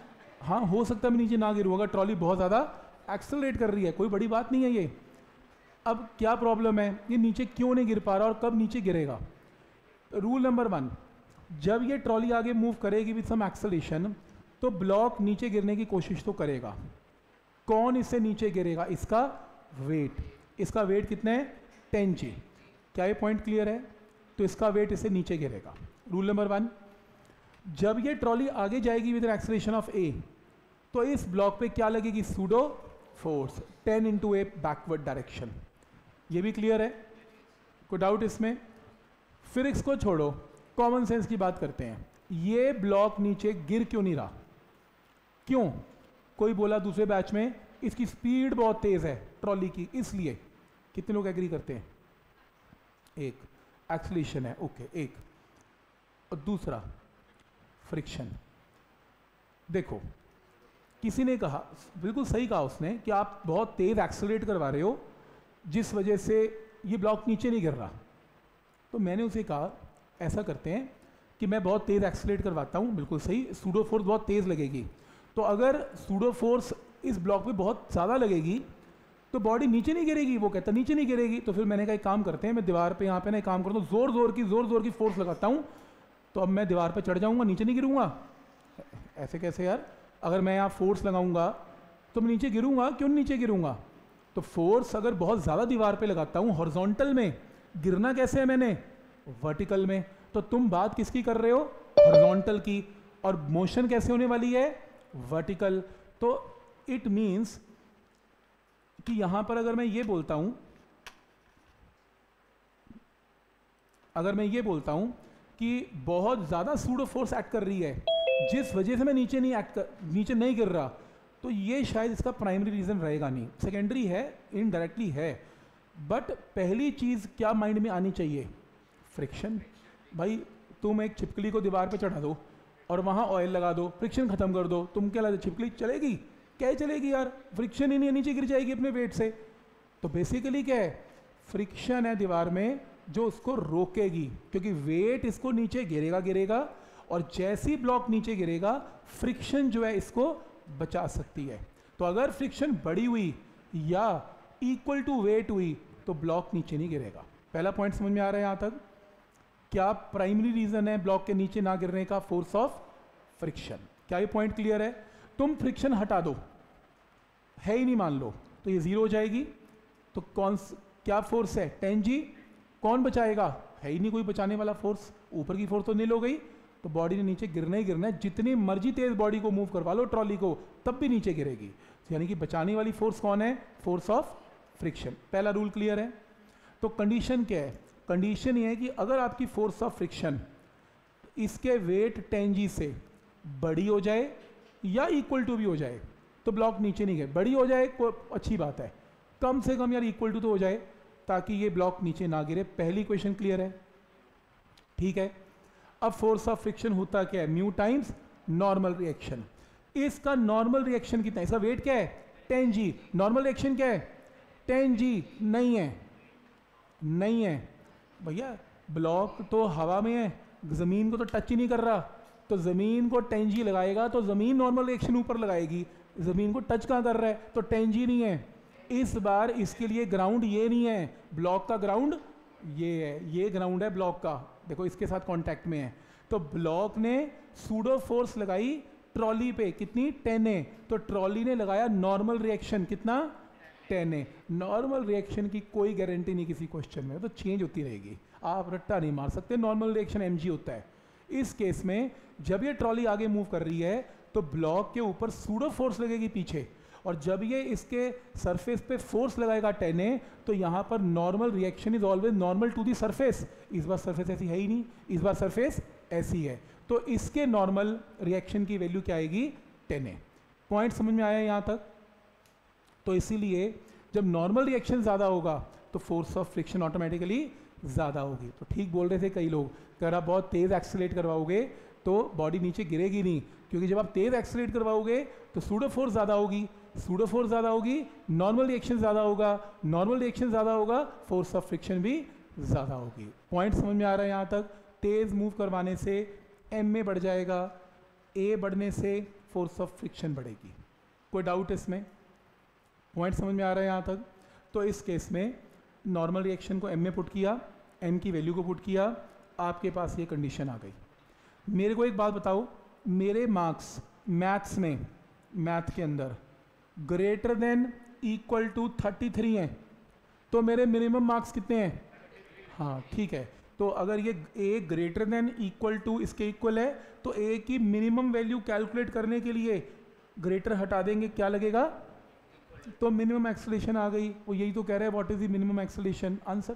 हाँ हो सकता है मैं नीचे ना गिरूँ, अगर ट्रॉली बहुत ज़्यादा एक्सेलरेट कर रही है, कोई बड़ी बात नहीं है ये। अब क्या प्रॉब्लम है, ये नीचे क्यों नहीं गिर पा रहा और कब नीचे गिरेगा? रूल नंबर वन, जब ये ट्रॉली आगे मूव करेगी विद सम एक्सेलरेशन तो ब्लॉक नीचे गिरने की कोशिश तो करेगा। कौन इससे नीचे गिरेगा? इसका वेट। इसका वेट कितना है? Ten g. क्या ये पॉइंट क्लियर है? तो इसका वेट इससे नीचे गिरेगा। रूल नंबर वन, जब ये ट्रॉली आगे जाएगी with an acceleration of a तो इस ब्लॉक पे क्या लगेगी? Pseudo force ten into a backward direction. ये भी क्लियर है? कोई डाउट इसमें? फिर इसको छोड़ो, कॉमन सेंस की बात करते हैं। ये ब्लॉक नीचे गिर क्यों नहीं रहा? क्यों? कोई बोला दूसरे बैच में इसकी स्पीड बहुत तेज है ट्रॉली की, इसलिए। कितने लोग एग्री करते हैं? एक, एक्सेलरेशन है, ओके एक। और दूसरा फ्रिक्शन। देखो किसी ने कहा, बिल्कुल सही कहा उसने, कि आप बहुत तेज एक्सेलरेट करवा रहे हो जिस वजह से ये ब्लॉक नीचे नहीं गिर रहा। तो मैंने उसे कहा ऐसा करते हैं कि मैं बहुत तेज एक्सेलरेट करवाता हूँ, बिल्कुल सही, सूडो फोर्स बहुत तेज लगेगी। तो अगर सूडो फोर्स इस ब्लॉक पे बहुत ज़्यादा लगेगी तो बॉडी नीचे नहीं गिरेगी। वो कहता नीचे नहीं गिरेगी। तो फिर मैंने कहा एक काम करते हैं, मैं दीवार पे यहाँ पे ना एक काम करता हूँ, जोर जोर की जोर जोर की फोर्स लगाता हूँ, तो अब मैं दीवार पे चढ़ जाऊँगा, नीचे नहीं गिरूँगा। ऐसे कैसे यार? अगर मैं यहाँ फोर्स लगाऊंगा तो मैं नीचे गिरूंगा, क्यों नीचे गिरूंगा? तो फोर्स अगर बहुत ज़्यादा दीवार पे लगाता हूँ हॉरिजॉन्टल में, गिरना कैसे है मैंने? वर्टिकल में। तो तुम बात किसकी कर रहे हो? हॉरिजॉन्टल की। और मोशन कैसे होने वाली है? वर्टिकल। तो इट मीन्स कि यहां पर अगर मैं ये बोलता हूं अगर मैं ये बोलता हूं कि बहुत ज़्यादा सूडो फोर्स एक्ट कर रही है जिस वजह से मैं नीचे नहीं एक्ट कर नीचे नहीं गिर रहा, तो ये शायद इसका प्राइमरी रीज़न रहेगा नहीं, सेकेंडरी है, इनडायरेक्टली है। बट पहली चीज़ क्या माइंड में आनी चाहिए? फ्रिक्शन। भाई तुम एक छिपकली को दीवार पे चढ़ा दो और वहाँ ऑयल लगा दो, फ्रिक्शन ख़त्म कर दो, तुम क्या लगता है छिपकली चलेगी? क्या ही चलेगी यार, फ्रिक्शन ही नहीं है, नीचे गिर जाएगी अपने वेट से। तो बेसिकली क्या है? फ्रिक्शन है दीवार में जो उसको रोकेगी, क्योंकि वेट इसको नीचे गिरेगा गिरेगा और जैसी ब्लॉक नीचे गिरेगा फ्रिक्शन जो है इसको बचा सकती है। तो अगर फ्रिक्शन बढ़ी हुई या इक्वल टू वेट हुई तो ब्लॉक नीचे नहीं गिरेगा। पहला पॉइंट समझ में आ रहा है यहाँ तक? क्या प्राइमरी रीजन है ब्लॉक के नीचे ना गिरने का? Force of friction. क्या ये पॉइंट क्लियर है? तुम फ्रिक्शन हटा दो, है ही नहीं मान लो, तो ये जीरो हो जाएगी। तो कौन क्या फोर्स है? Ten g. कौन बचाएगा? है ही नहीं कोई बचाने वाला फोर्स, ऊपर की फोर्स तो नील हो गई। तो बॉडी ने नीचे गिरना ही गिरना है, जितनी मर्जी तेज बॉडी को मूव करवा लो ट्रॉली को, तब भी नीचे गिरेगी। यानी कि बचाने वाली फोर्स कौन है? Force of friction. पहला रूल क्लियर है? तो कंडीशन क्या है? कंडीशन ये है कि अगर आपकी फोर्स ऑफ फ्रिक्शन इसके वेट टेन जी से बड़ी हो जाए या इक्वल टू भी हो जाए तो ब्लॉक नीचे नहीं गए। बड़ी हो जाए को अच्छी बात है, कम से कम यार इक्वल टू तो हो जाए ताकि ये ब्लॉक नीचे ना गिरे। पहली क्वेश्चन क्लियर है? ठीक है। अब फोर्स ऑफ फ्रिक्शन होता क्या है? Mu times normal reaction. इसका नॉर्मल रिएक्शन कितना है? इसका वेट क्या है? टेन जी। नॉर्मल रिएक्शन क्या है? Ten g. नहीं है, नहीं है भैया, ब्लॉक तो हवा में है, ज़मीन को तो टच ही नहीं कर रहा। तो ज़मीन को टेन जी लगाएगा तो ज़मीन नॉर्मल रिएक्शन ऊपर लगाएगी, ज़मीन को टच कहाँ कर रहा है? तो टेन जी नहीं है। इस बार इसके लिए ग्राउंड ये नहीं है, ब्लॉक का ग्राउंड ये है, ये ग्राउंड है ब्लॉक का, देखो इसके साथ कांटेक्ट में है। तो ब्लॉक ने सूडो फोर्स लगाई ट्रॉली पे, कितनी? Ten a. तो ट्रॉली ने लगाया नॉर्मल रिएक्शन, कितना? Ten a. नॉर्मल रिएक्शन की कोई गारंटी नहीं किसी क्वेश्चन में, तो चेंज होती रहेगी, आप रट्टा नहीं मार सकते। नॉर्मल रिएक्शन एम जी होता है। इस केस में जब ये ट्रॉली आगे मूव कर रही है तो ब्लॉक के ऊपर सूडो फोर्स लगेगी पीछे, और जब ये इसके सरफेस पे फोर्स लगाएगा टेन ए तो यहाँ पर normal reaction is always normal to the surface. इस बार सरफेस ऐसी है ही नहीं, इस बार सरफेस ऐसी है, तो इसके नॉर्मल रिएक्शन की वैल्यू क्या आएगी? टेन ए। पॉइंट समझ में आया यहाँ तक? तो इसीलिए जब नॉर्मल रिएक्शन ज़्यादा होगा तो फोर्स ऑफ फ्रिक्शन ऑटोमेटिकली ज़्यादा होगी। तो ठीक बोल रहे थे कई लोग, अगर आप बहुत तेज़ एक्सेलरेट करवाओगे तो बॉडी नीचे गिरेगी नहीं, क्योंकि जब आप तेज़ एक्सेलरेट करवाओगे तो सूडो फोर्स ज़्यादा होगी, सूडो फोर्स ज़्यादा होगी, नॉर्मल रिएक्शन ज़्यादा होगा, नॉर्मल रिएक्शन ज़्यादा होगा, फोर्स ऑफ फ्रिक्शन भी ज़्यादा होगी। पॉइंट समझ में आ रहा है यहाँ तक? तेज़ मूव करवाने से एम में बढ़ जाएगा, ए बढ़ने से फोर्स ऑफ फ्रिक्शन बढ़ेगी। कोई डाउट इसमें? पॉइंट समझ में आ रहा है यहाँ तक? तो इस केस में नॉर्मल रिएक्शन को एम में पुट किया, एम की वैल्यू को पुट किया, आपके पास ये कंडीशन आ गई। मेरे को एक बात बताओ, मेरे मार्क्स मैथ्स में, मैथ के अंदर greater than equal to thirty three हैं, तो मेरे मिनिमम मार्क्स कितने हैं? हाँ ठीक है, तो अगर ये a greater than equal to इसके इक्वल है, तो ए की मिनिमम वैल्यू कैलकुलेट करने के लिए ग्रेटर हटा देंगे, क्या लगेगा? तो मिनिमम एक्सेलरेशन आ गई। वो यही तो कह रहे हैं, what is the minimum acceleration? Answer.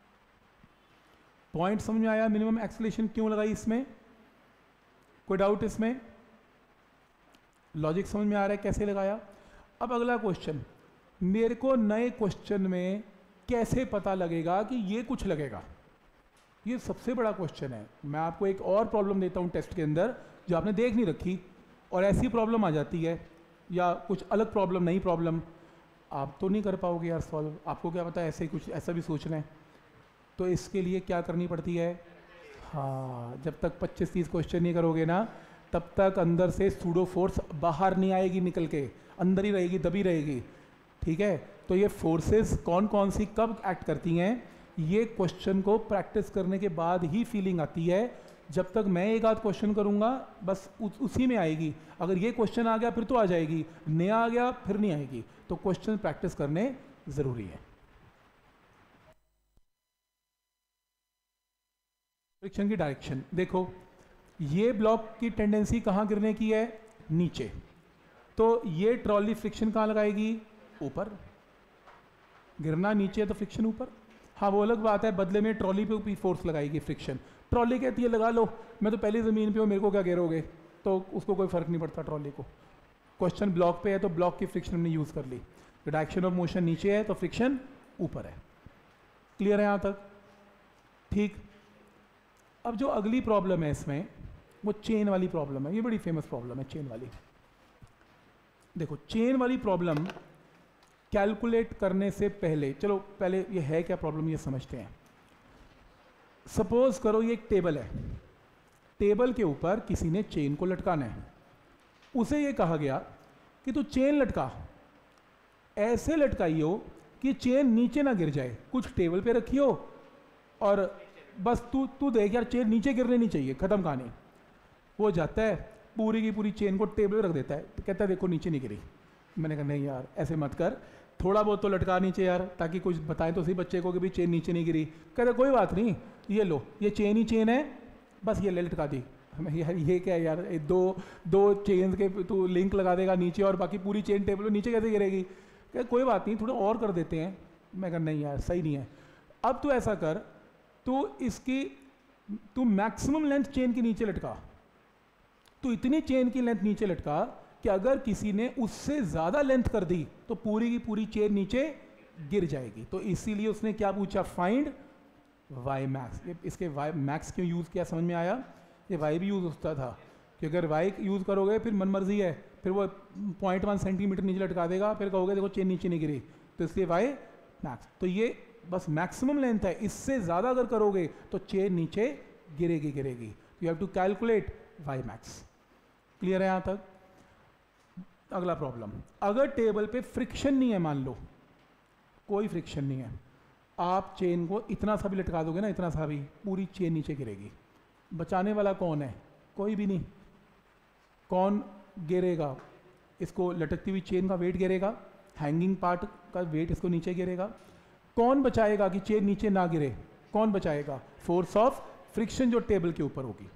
Point समझ में आया? मिनिमम एक्सेलरेशन क्यों लगाई इसमें? कोई डाउट इसमें? लॉजिक समझ में आ रहा है कैसे लगाया? अब अगला क्वेश्चन, मेरे को नए क्वेश्चन में कैसे पता लगेगा कि ये कुछ लगेगा? ये सबसे बड़ा क्वेश्चन है। मैं आपको एक और प्रॉब्लम देता हूँ टेस्ट के अंदर जो आपने देख नहीं रखी, और ऐसी प्रॉब्लम आ जाती है या कुछ अलग प्रॉब्लम, नई प्रॉब्लम, आप तो नहीं कर पाओगे यार सॉल्व, आपको क्या पता, ऐसे कुछ ऐसा भी सोच रहे हैं। तो इसके लिए क्या करनी पड़ती है? हाँ, जब तक पच्चीस तीस क्वेश्चन नहीं करोगे ना, तब तक अंदर से सूडो फोर्स बाहर नहीं आएगी, निकल के अंदर ही रहेगी, दबी रहेगी। ठीक है, तो ये फोर्सेस कौन कौन सी कब एक्ट करती हैं, ये क्वेश्चन को प्रैक्टिस करने के बाद ही फीलिंग आती है। जब तक मैं एक आध क्वेश्चन करूंगा बस उस, उसी में आएगी। अगर ये क्वेश्चन आ गया फिर तो आ जाएगी, नया आ गया फिर नहीं आएगी। तो क्वेश्चन प्रैक्टिस करने जरूरी है। फ्रिक्शन की डायरेक्शन देखो, ये ब्लॉक की टेंडेंसी कहाँ गिरने की है? नीचे। तो ये ट्रॉली फ्रिक्शन कहाँ लगाएगी? ऊपर। गिरना नीचे तो फ्रिक्शन ऊपर। हाँ, वो अलग बात है, बदले में ट्रॉली पे भी फोर्स लगाएगी फ्रिक्शन। ट्रॉली कहती है लगा लो, मैं तो पहले ज़मीन पे हूँ, मेरे को क्या गिरोगे, तो उसको कोई फ़र्क नहीं पड़ता ट्रॉली को। क्वेश्चन ब्लॉक पे है तो ब्लॉक की फ्रिक्शन हमने यूज़ कर ली। डायरेक्शन ऑफ मोशन नीचे है तो फ्रिक्शन ऊपर है। क्लियर है यहाँ तक? ठीक। अब जो अगली प्रॉब्लम है इसमें, वो चेन वाली प्रॉब्लम है। ये बड़ी फेमस प्रॉब्लम है चेन वाली। देखो, चेन वाली प्रॉब्लम कैलकुलेट करने से पहले, चलो पहले ये है क्या प्रॉब्लम ये समझते हैं। सपोज करो ये एक टेबल है, टेबल के ऊपर किसी ने चेन को लटकाना है। उसे ये कहा गया कि तू चेन लटका, ऐसे लटकाइयो कि चेन नीचे ना गिर जाए। कुछ टेबल पे रखियो और बस तू तू देख यार चेन नीचे गिरने नहीं चाहिए, खत्म कहानी। वो जाता है पूरी की पूरी चेन को टेबल पे रख देता है, तो कहता है देखो नीचे नहीं गिरी। मैंने कहा नहीं यार ऐसे मत कर, थोड़ा बहुत तो लटका नीचे यार, ताकि कुछ बताएं तो सही बच्चे को कि भाई चेन नीचे नहीं गिरी। कहते कोई बात नहीं, ये लो, ये चेन ही चेन है, बस ये ले लटका दी। हमें यार ये क्या है यार, दो दो चेन के तू लिंक लगा देगा नीचे और बाकी पूरी चेन टेबल पे नीचे कैसे गिरेगी? कहते कोई बात नहीं, थोड़ा और कर देते हैं। मैं कहा नहीं यार सही नहीं है। अब तू ऐसा कर, तू इसकी तू मैक्सिमम लेंथ चेन की नीचे लटका, तो इतनी चेन की लेंथ नीचे लटका कि अगर किसी ने उससे ज़्यादा लेंथ कर दी तो पूरी की पूरी चेन नीचे गिर जाएगी। तो इसीलिए उसने क्या पूछा? Find y max. इसके वाई मैक्स क्यों यूज़ किया समझ में आया? ये वाई भी यूज़ होता था कि अगर वाई यूज़ करोगे फिर मन मर्जी है, फिर वो पॉइंट वन सेंटीमीटर नीचे लटका देगा, फिर कहोगे देखो चेन नीचे नहीं गिरी, तो इसलिए वाई मैक्स। तो ये बस मैक्सिमम लेंथ है, इससे ज़्यादा अगर करोगे तो चेन नीचे गिरेगी गिरेगी you have to calculate y max. Clear है यहाँ तक? अगला प्रॉब्लम, अगर टेबल पे फ्रिक्शन नहीं है, मान लो कोई फ्रिक्शन नहीं है, आप चेन को इतना सा भी लटका दोगे ना, इतना सा भी, पूरी चेन नीचे गिरेगी। बचाने वाला कौन है? कोई भी नहीं। कौन गिरेगा? इसको लटकती हुई चेन का वेट गिरेगा, हैंगिंग पार्ट का वेट इसको नीचे गिरेगा। कौन बचाएगा कि चेन नीचे ना गिरे? कौन बचाएगा? फोर्स ऑफ फ्रिक्शन जो टेबल के ऊपर होगी।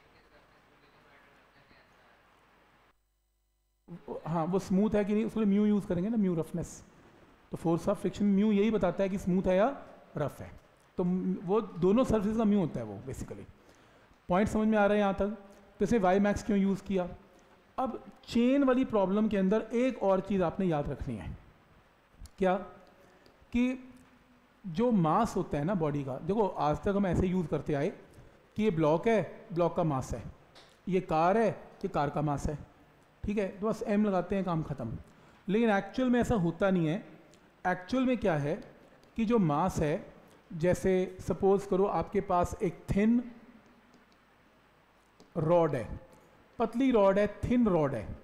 हाँ, वो स्मूथ है कि नहीं, उसके लिए म्यू यूज़ करेंगे ना, म्यू रफनेस। तो फोर्स ऑफ फ्रिक्शन म्यू यही बताता है कि स्मूथ है या रफ है। तो वो दोनों सर्फेस का म्यू होता है वो बेसिकली। पॉइंट समझ में आ रहा है यहाँ तक? तो इसे वाई मैक्स क्यों यूज़ किया? अब चेन वाली प्रॉब्लम के अंदर एक और चीज़ आपने याद रखनी है। क्या? कि जो मास होता है ना बॉडी का, देखो आज तक हम ऐसे यूज़ करते आए कि ये ब्लॉक है, ब्लॉक का मास है, ये कार है, ये कार का मास है, ठीक है, तो बस एम लगाते हैं, काम ख़त्म। लेकिन एक्चुअल में ऐसा होता नहीं है। एक्चुअल में क्या है कि जो मास है, जैसे सपोज करो आपके पास एक थिन रॉड है, पतली रॉड है, थिन रॉड है,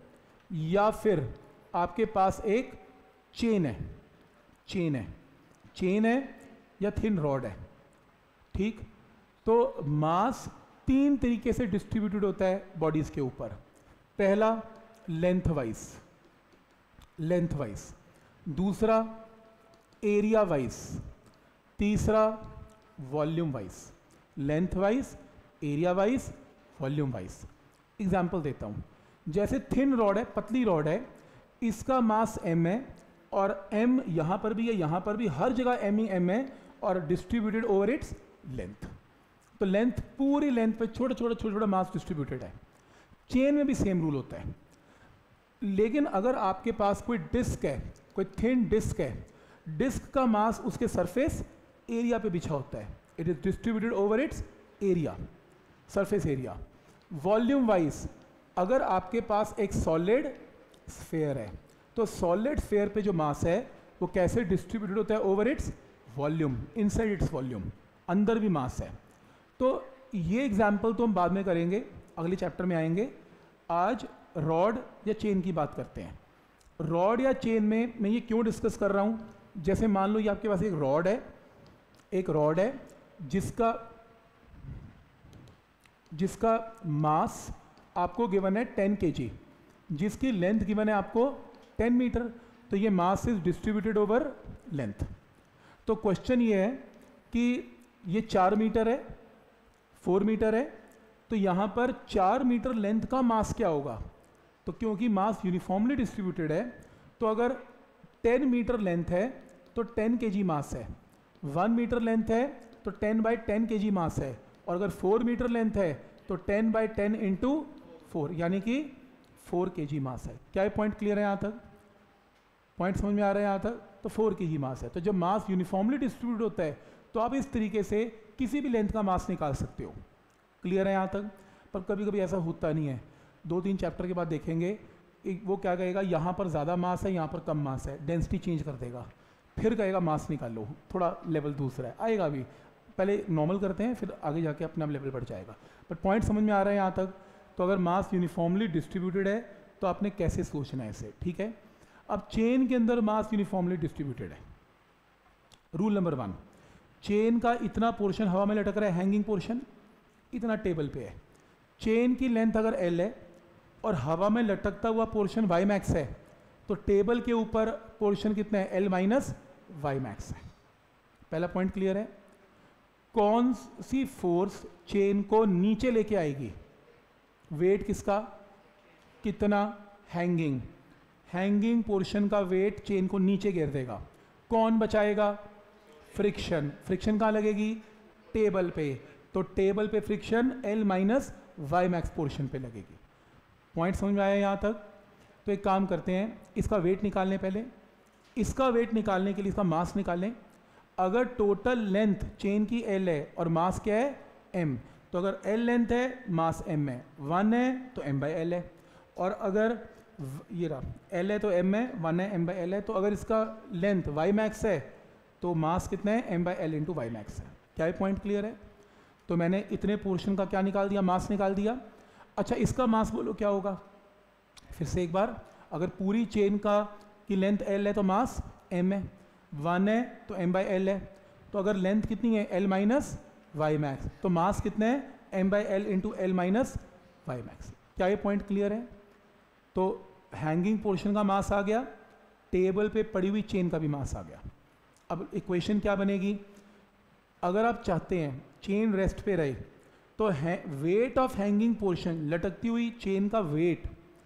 या फिर आपके पास एक चेन है, चेन है चेन है या थिन रॉड है, ठीक। तो मास तीन तरीके से डिस्ट्रीब्यूटेड होता है बॉडीज के ऊपर। पहला लेंथ वाइज, लेंथ वाइज, दूसरा एरिया वाइज, तीसरा volume wise. Length wise, area wise, volume wise. Example देता हूँ, जैसे थिन रॉड है, पतली रॉड है, इसका मास m है और m यहाँ पर भी है, यहाँ पर भी, हर जगह m ही m है और डिस्ट्रीब्यूटेड ओवर इट्स लेंथ। तो लेंथ, पूरी लेंथ पे छोटा छोटा छोटा छोटा मास डिस्ट्रीब्यूटेड है। चेन में भी सेम रूल होता है, लेकिन अगर आपके पास कोई डिस्क है, कोई थिन डिस्क है, डिस्क का मास उसके सरफेस एरिया पे बिछा होता है, it is distributed over its area, surface area. Volume wise, अगर आपके पास एक सॉलिड स्फेयर है, तो सॉलिड स्फेयर पे जो मास है वो कैसे डिस्ट्रीब्यूटेड होता है? Over its volume, inside its volume, अंदर भी मास है। तो ये एग्जाम्पल तो हम बाद में करेंगे, अगले चैप्टर में आएंगे। आज रॉड या चेन की बात करते हैं। रॉड या चेन में मैं ये क्यों डिस्कस कर रहा हूँ? जैसे मान लो ये आपके पास एक रॉड है, एक रॉड है जिसका जिसका मास आपको गिवन है टेन केजी, जिसकी लेंथ गिवन है आपको टेन मीटर। तो ये mass is distributed over length. तो क्वेश्चन ये है कि ये चार मीटर है, फोर मीटर है, तो यहाँ पर चार मीटर लेंथ का मास क्या होगा? तो क्योंकि मास यूनिफॉर्मली डिस्ट्रीब्यूटेड है, तो अगर टेन मीटर लेंथ है तो टेन केजी मास है, वन मीटर लेंथ है तो ten by ten kg mass है, और अगर फोर मीटर लेंथ है तो ten by ten into four, यानी कि फोर केजी मास है। क्या ये पॉइंट क्लियर है? यहाँ तक पॉइंट समझ में आ रहा है? यहाँ तक तो फोर केजी मास है। तो जब मास यूनिफॉर्मली डिस्ट्रीब्यूट होता है तो आप इस तरीके से किसी भी लेंथ का मास निकाल सकते हो। क्लियर है यहाँ तक? पर कभी कभी ऐसा होता नहीं है। दो तीन चैप्टर के बाद देखेंगे, एक वो क्या कहेगा, यहाँ पर ज़्यादा मास है, यहाँ पर कम मास है, डेंसिटी चेंज कर देगा, फिर कहेगा मास निकाल लो, थोड़ा लेवल दूसरा है, आएगा भी। पहले नॉर्मल करते हैं, फिर आगे जाके अपना लेवल बढ़ जाएगा। बट पॉइंट समझ में आ रहा है यहाँ तक? तो अगर मास यूनिफॉर्मली डिस्ट्रीब्यूटेड है तो आपने कैसे सोचना है इसे, ठीक है। अब चेन के अंदर मास यूनिफॉर्मली डिस्ट्रीब्यूटेड है। रूल नंबर वन, चेन का इतना पोर्शन हवा में लटक रहा है, हैंगिंग पोर्शन इतना टेबल पे है। चेन की लेंथ अगर एल है और हवा में लटकता हुआ पोर्शन वाई मैक्स है, तो टेबल के ऊपर पोर्शन कितना है? एल माइनस वाई मैक्स है। पहला पॉइंट क्लियर है? कौन सी फोर्स चेन को नीचे लेके आएगी? वेट किसका? कितना? हैंगिंग। हैंगिंग पोर्शन का वेट चेन को नीचे गिर देगा। कौन बचाएगा? फ्रिक्शन। फ्रिक्शन कहाँ लगेगी? टेबल पे। तो टेबल पे friction L minus y max portion पे लगेगी। पॉइंट समझ में आया यहाँ तक? तो एक काम करते हैं, इसका वेट निकालने पहले। इसका वेट निकालने के लिए इसका मास निकालें। अगर टोटल लेंथ चेन की एल है और मास क्या है? एम, तो अगर एल लेंथ है, मास एम है, वन है तो एम बाई एल है, और अगर ये रहा एल है तो एम है, वन है, एम बाई एल है। तो अगर इसका लेंथ वाई मैक्स है तो मास कितना है? M by L into y max है। क्या ये पॉइंट क्लियर है? तो मैंने इतने पोर्शन का क्या निकाल दिया? मास निकाल दिया। अच्छा, इसका मास बोलो क्या होगा? फिर से एक बार, अगर पूरी चेन का की लेंथ एल है तो मास एम है, वन है तो एम बाई एल है, तो अगर लेंथ कितनी है? एल माइनस वाई मैक्स, तो मास कितना है? M by L into L minus y max. क्या ये पॉइंट क्लियर है? तो हैंगिंग पोर्शन का मास आ गया, टेबल पे पड़ी हुई चेन का भी मास आ गया। अब इक्वेशन क्या बनेगी? अगर आप चाहते हैं चेन रेस्ट पे रहे तो वेट ऑफ हैंगिंग पोर्शन, लटकती हुई चेन का वेट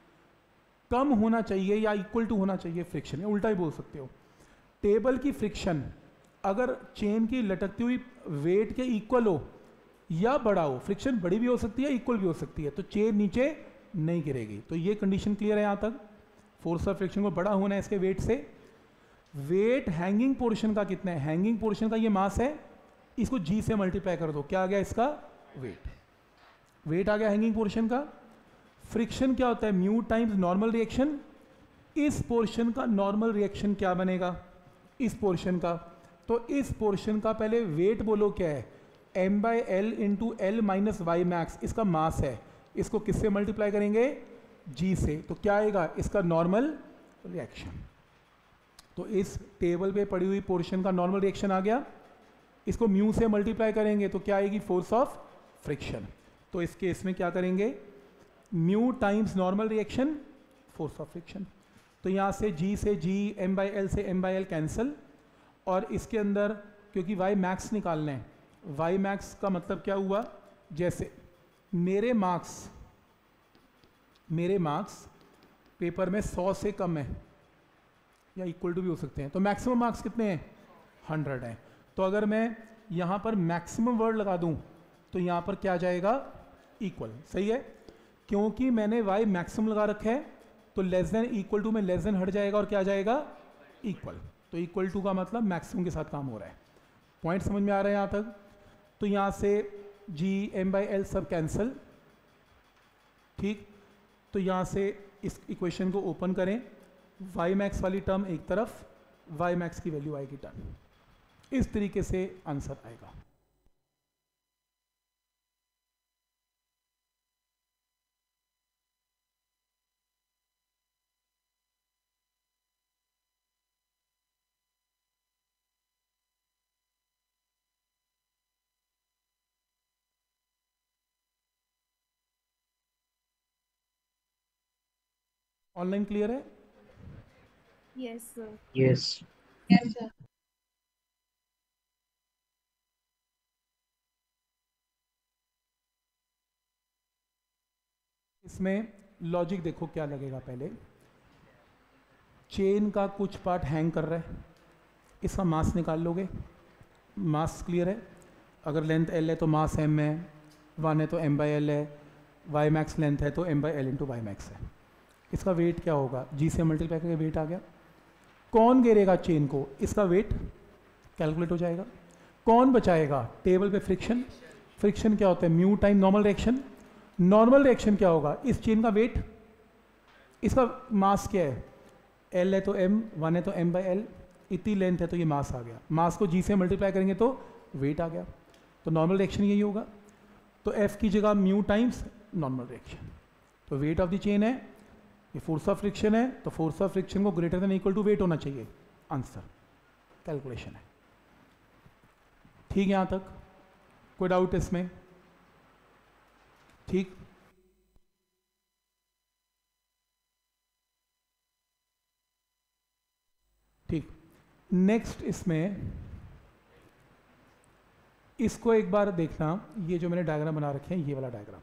कम होना चाहिए या इक्वल टू होना चाहिए फ्रिक्शन, उल्टा ही बोल सकते हो। टेबल की फ्रिक्शन अगर चेन की लटकती हुई वेट के इक्वल हो या बड़ा हो, फ्रिक्शन बड़ी भी हो सकती है, इक्वल भी हो सकती है, तो चेन नीचे नहीं गिरेगी। तो ये कंडीशन क्लियर है यहाँ तक? फोर्स ऑफ फ्रिक्शन को बड़ा होना है इसके वेट से। वेट हैंगिंग पोर्शन का कितना है? हैंगिंग पोर्शन का ये मास है, इसको जी से मल्टीप्लाई कर दो, क्या आ गया इसका? वेट। वेट आ गया हैंगिंग पोर्शन का। फ्रिक्शन क्या होता है? Mu times normal reaction. इस पोर्शन का नॉर्मल रिएक्शन क्या बनेगा? इस पोर्शन का, तो इस पोर्शन का पहले वेट बोलो क्या है? M by L into L minus y max, इसका मास है। इसको किससे मल्टीप्लाई करेंगे? जी से, तो क्या आएगा इसका नॉर्मल रिएक्शन। तो इस टेबल पे पड़ी हुई पोर्शन का नॉर्मल रिएक्शन आ गया, इसको म्यू से मल्टीप्लाई करेंगे तो क्या आएगी फोर्स ऑफ फ्रिक्शन। तो इस केस में क्या करेंगे, mu times normal reaction force of friction. तो यहाँ से जी से जी, एम बाई एल से एम बाई एल कैंसिल, और इसके अंदर क्योंकि वाई मैक्स निकालना है, वाई मैक्स का मतलब क्या हुआ, जैसे मेरे मार्क्स मेरे मार्क्स पेपर में सौ से कम है या इक्वल टू भी हो सकते हैं, तो मैक्सिमम मार्क्स कितने हैं, हंड्रेड हैं। तो अगर मैं यहाँ पर मैक्सिमम वर्ड लगा दूँ तो यहाँ पर क्या आ जाएगा, इक्वल। सही है, क्योंकि मैंने वाई मैक्सिमम लगा रखा है तो लेस देन इक्वल टू में लेस देन हट जाएगा और क्या आ जाएगा, इक्वल। तो इक्वल टू का मतलब मैक्सिमम के साथ काम हो रहा है। पॉइंट समझ में आ रहा है यहाँ तक। तो यहाँ से जी एम बाई एल सब कैंसिल, ठीक। तो यहाँ से इस इक्वेशन को ओपन करें, वाई मैक्स वाली टर्म एक तरफ, वाई मैक्स की वैल्यू आएगी टर्म, इस तरीके से आंसर आएगा। ऑनलाइन क्लियर है? Yes sir. Yes yes sir. इसमें लॉजिक देखो क्या लगेगा। पहले चेन का कुछ पार्ट हैंग कर रहा है, इसका मास निकाल लोगे, मास क्लियर है। अगर लेंथ एल है तो मास एम है, वन है तो एम बाई एल है, वाई मैक्स लेंथ है तो M by L into y max है। इसका वेट क्या होगा, जी से मल्टीप्लाई करके वेट आ गया। कौन गिरेगा चेन को, इसका वेट कैलकुलेट हो जाएगा। कौन बचाएगा, टेबल पे फ्रिक्शन। फ्रिक्शन क्या होता है, mu time normal reaction. Normal reaction क्या होगा, इस चेन का वेट, इसका मास क्या है, एल है तो एम, वन है तो एम बाई एल, इतनी लेंथ है तो ये मास आ गया। मास को जी से मल्टीप्लाई करेंगे तो वेट आ गया। तो नॉर्मल रिएक्शन यही होगा। तो एफ की जगह म्यू टाइम्स नॉर्मल रिएक्शन। तो वेट ऑफ द चेन है, ये फोर्स ऑफ फ्रिक्शन है, तो फोर्स ऑफ फ्रिक्शन को greater than equal to weight होना चाहिए। आंसर कैलकुलेशन है। ठीक है, यहाँ तक कोई डाउट इसमें? ठीक, ठीक। नेक्स्ट इसमें इसको एक बार देखना, ये जो मैंने डायग्राम बना रखे हैं, ये वाला डायग्राम।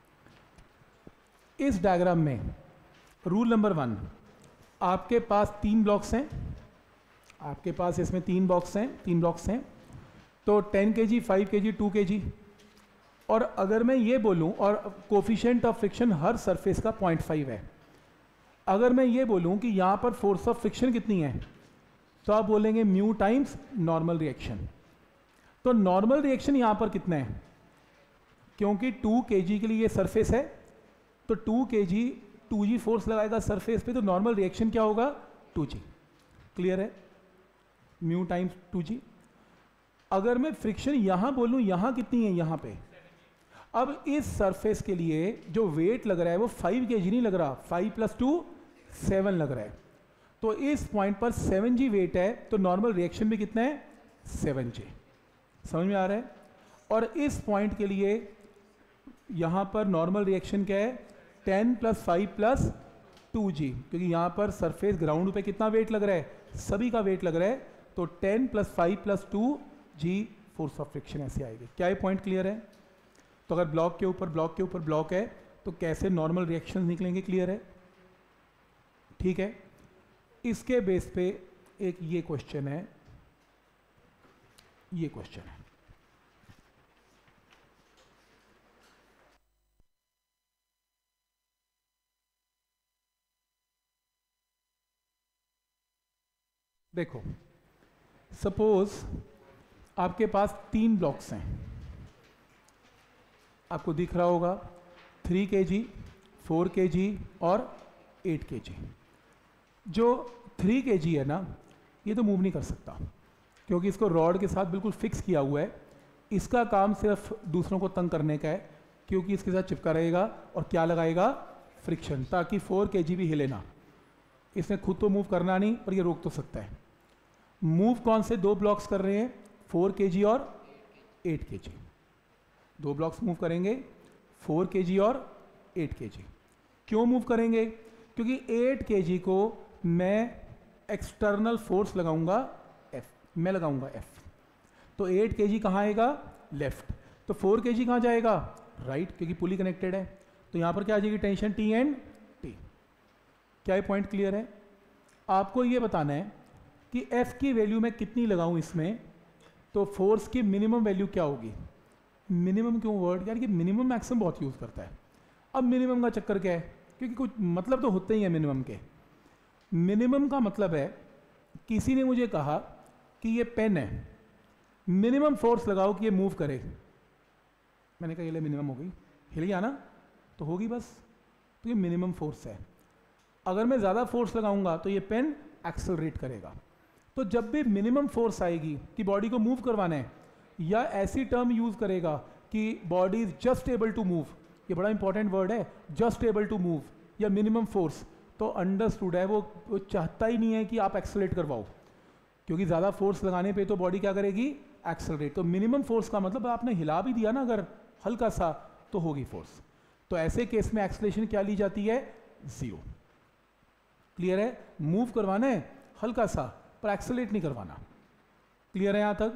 इस डायग्राम में रूल नंबर वन, आपके पास तीन ब्लॉक्स हैं, आपके पास इसमें तीन बॉक्स हैं, तीन ब्लॉक्स हैं। तो टेन के जी, फाइव के जी, टू के जी। और अगर मैं ये बोलूं, और कोफिशिएंट ऑफ फ्रिक्शन हर सरफेस का पॉइंट फाइव है, अगर मैं ये बोलूं कि यहाँ पर फोर्स ऑफ फ्रिक्शन कितनी है, तो आप बोलेंगे म्यू टाइम्स नॉर्मल रिएक्शन। तो नॉर्मल रिएक्शन यहाँ पर कितना है, क्योंकि टू के जी के लिए ये सरफेस है, तो two kg two g force लगाएगा सरफेस पे, तो नॉर्मल रिएक्शन क्या होगा, टू जी। क्लियर है, म्यू टाइम्स टू जी। अगर मैं फ्रिक्शन यहाँ बोलूँ, यहाँ कितनी है, यहाँ पे, अब इस सरफेस के लिए जो वेट लग रहा है वो फाइव के जी नहीं लग रहा, फाइव प्लस टू सेवन लग रहा है। तो इस पॉइंट पर सेवन जी वेट है, तो नॉर्मल रिएक्शन भी कितना है, सेवन जी। समझ में आ रहा है? और इस पॉइंट के लिए यहाँ पर नॉर्मल रिएक्शन क्या है, ten plus five plus two g, क्योंकि यहाँ पर सरफेस ग्राउंड पे कितना वेट लग रहा है, सभी का वेट लग रहा है। तो ten plus five plus two g force of friction ऐसे आएगी। क्या ये पॉइंट क्लियर है? तो अगर ब्लॉक के ऊपर ब्लॉक के ऊपर ब्लॉक है तो कैसे नॉर्मल रिएक्शन निकलेंगे, क्लियर है? ठीक है। इसके बेस पे एक ये क्वेश्चन है, ये क्वेश्चन है, देखो सपोज आपके पास तीन ब्लॉक्स हैं, आपको दिख रहा होगा थ्री के जी, फोर के जी और एट के जी। जो थ्री के जी है ना, ये तो मूव नहीं कर सकता क्योंकि इसको रॉड के साथ बिल्कुल फिक्स किया हुआ है। इसका काम सिर्फ दूसरों को तंग करने का है, क्योंकि इसके साथ चिपका रहेगा और क्या लगाएगा, फ्रिक्शन, ताकि फोर के जी भी हिले ना। इसने खुद तो मूव करना नहीं, पर ये रोक तो सकता है। मूव कौन से दो ब्लॉक्स कर रहे हैं? फोर के जी और एट के जी। दो ब्लॉक्स मूव करेंगे, फोर के जी और एट के जी। क्यों मूव करेंगे? क्योंकि एट के जी को मैं एक्सटर्नल फोर्स लगाऊंगा F, मैं लगाऊंगा F। तो एट के जी कहाँ आएगा? लेफ्ट। तो फोर के जी कहाँ जाएगा? राइट, क्योंकि पुली कनेक्टेड है। तो यहाँ पर क्या आ जाएगी? Tension T and T। क्या ये पॉइंट क्लियर है? आपको ये बताना है कि F की वैल्यू मैं कितनी लगाऊं इसमें, तो फोर्स की मिनिमम वैल्यू क्या होगी? मिनिमम क्यों वर्ड? यार ये मिनिमम मैक्सिमम बहुत यूज़ करता है। अब मिनिमम का चक्कर क्या है? क्योंकि कुछ मतलब तो होते ही है मिनिमम के। मिनिमम का मतलब है, किसी ने मुझे कहा कि ये पेन है, मिनिमम फोर्स लगाओ कि ये मूव करे। मैंने कहा ये ले मिनिमम हो गई, हिल गया ना, तो होगी बस। तो ये मिनिमम फोर्स है। अगर मैं ज़्यादा फोर्स लगाऊंगा तो ये पेन एक्सेलरेट करेगा। तो जब भी मिनिमम फोर्स आएगी कि बॉडी को मूव करवाना है, या ऐसी टर्म यूज़ करेगा कि body is just able to move, ये बड़ा इंपॉर्टेंट वर्ड है, जस्ट एबल टू मूव या मिनिमम फोर्स, तो अंडरस्टूड है वो वो चाहता ही नहीं है कि आप एक्सेलरेट करवाओ, क्योंकि ज़्यादा फोर्स लगाने पे तो बॉडी क्या करेगी? एक्सेलरेट। तो मिनिमम फोर्स का मतलब आपने हिला भी दिया ना अगर हल्का सा, तो होगी फोर्स। तो ऐसे केस में एक्सेलरेशन क्या ली जाती है? जीरो। क्लियर है? मूव करवाना है हल्का सा, पर एक्सेलरेट नहीं करवाना। क्लियर है यहाँ तक?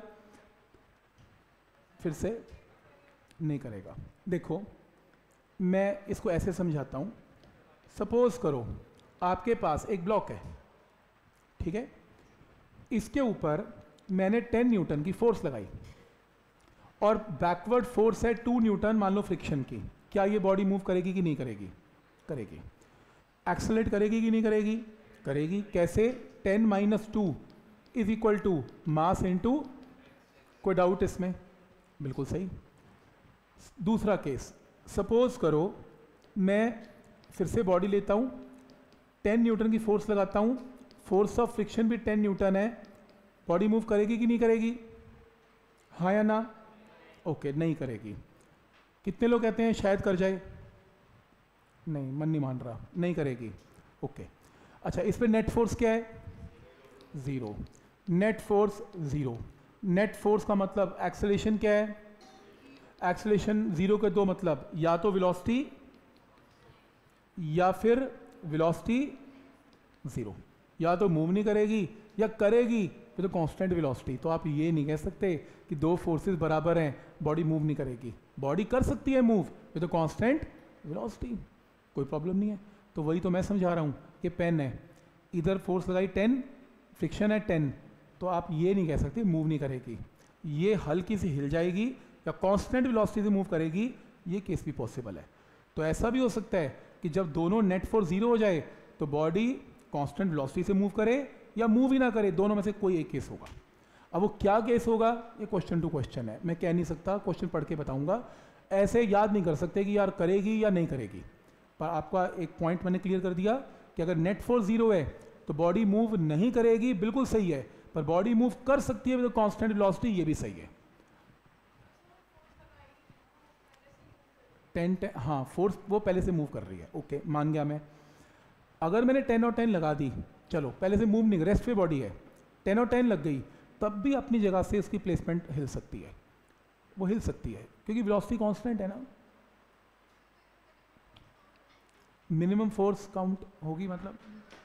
फिर से नहीं करेगा। देखो मैं इसको ऐसे समझाता हूँ। सपोज करो आपके पास एक ब्लॉक है, ठीक है, इसके ऊपर मैंने टेन न्यूटन की फोर्स लगाई और बैकवर्ड फोर्स है टू न्यूटन मान लो फ्रिक्शन की। क्या ये बॉडी मूव करेगी कि नहीं करेगी? करेगी। एक्सेलरेट करेगी कि नहीं करेगी? करेगी। कैसे? Ten minus two is equal to mass into, कोई डाउट इसमें? बिल्कुल सही। दूसरा केस, सपोज करो मैं फिर से बॉडी लेता हूँ, टेन न्यूटन की फोर्स लगाता हूँ, फोर्स ऑफ फ्रिक्शन भी टेन न्यूटन है, बॉडी मूव करेगी कि नहीं करेगी? हाँ या ना? ओके, नहीं करेगी। कितने लोग कहते हैं शायद कर जाए? नहीं, मन नहीं मान रहा, नहीं करेगी। ओके, अच्छा, इस पर नेट फोर्स क्या है? Zero. Net force zero. Net force का मतलब एक्सेलरेशन क्या है? एक्सेलरेशन ज़ीरो के दो मतलब, या तो वेलोसिटी या फिर वेलोसिटी ज़ीरो। या तो मूव नहीं करेगी या करेगी तो कांस्टेंट वेलोसिटी। तो आप ये नहीं कह सकते कि दो फोर्सेस बराबर हैं, बॉडी मूव नहीं करेगी। बॉडी कर सकती है मूव विद तो कांस्टेंट वेलोसिटी, कोई प्रॉब्लम नहीं है। तो वही तो मैं समझा रहा हूँ कि पेन है, इधर फोर्स लगाई टेन, फ्रिक्शन है टेन, तो आप ये नहीं कह सकते मूव नहीं करेगी। ये हल्की सी हिल जाएगी या कांस्टेंट वेलोसिटी से मूव करेगी, ये केस भी पॉसिबल है। तो ऐसा भी हो सकता है कि जब दोनों नेट फोर्स जीरो हो जाए तो बॉडी कांस्टेंट वेलोसिटी से मूव करे या मूव ही ना करे, दोनों में से कोई एक केस होगा। अब वो क्या केस होगा, ये क्वेश्चन टू क्वेश्चन है, मैं कह नहीं सकता, क्वेश्चन पढ़ के बताऊंगा। ऐसे याद नहीं कर सकते कि यार करेगी या नहीं करेगी। पर आपका एक पॉइंट मैंने क्लियर कर दिया कि अगर नेट फोर्स जीरो है तो बॉडी मूव नहीं करेगी, बिल्कुल सही है, पर बॉडी मूव कर सकती है विद कांस्टेंट वेलोसिटी, ये भी सही है। टेन टेन हाँ, फोर्स वो पहले से मूव कर रही है, ओके मान गया मैं। अगर मैंने टेन और टेन लगा दी, चलो पहले से मूव नहीं, रेस्ट पे बॉडी है, टेन और टेन लग गई, तब भी अपनी जगह से उसकी प्लेसमेंट हिल सकती है, वो हिल सकती है क्योंकि वेलोसिटी कांस्टेंट है ना। मिनिमम फोर्स काउंट होगी, मतलब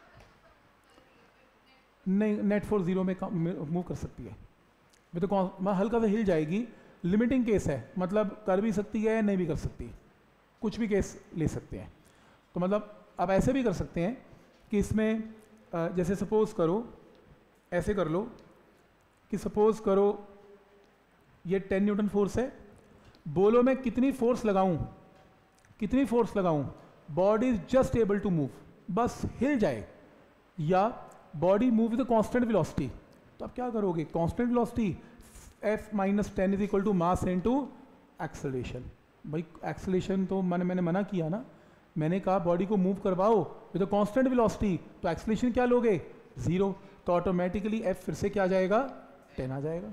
नहीं, नेट फोर्स जीरो में मूव कर सकती है, वे तो हल्का से हिल जाएगी। लिमिटिंग केस है, मतलब कर भी सकती है नहीं भी कर सकती, कुछ भी केस ले सकते हैं। तो मतलब आप ऐसे भी कर सकते हैं कि इसमें जैसे सपोज करो, ऐसे कर लो कि सपोज करो ये टेन न्यूटन फोर्स है, बोलो मैं कितनी फोर्स लगाऊं, कितनी फोर्स लगाऊं, body is just able to move, बस हिल जाए, या body move with constant velocity. तो आप क्या करोगे, constant velocity F minus ten is equal to mass into acceleration. भाई एक्सेलरेशन तो मैंने मैंने मना किया ना, मैंने कहा बॉडी को मूव करवाओ विद कांस्टेंट वेलोसिटी, तो एक्सेलरेशन क्या लोगे, जीरो, तो ऑटोमेटिकली एफ फिर से क्या आ जाएगा, टेन आ जाएगा।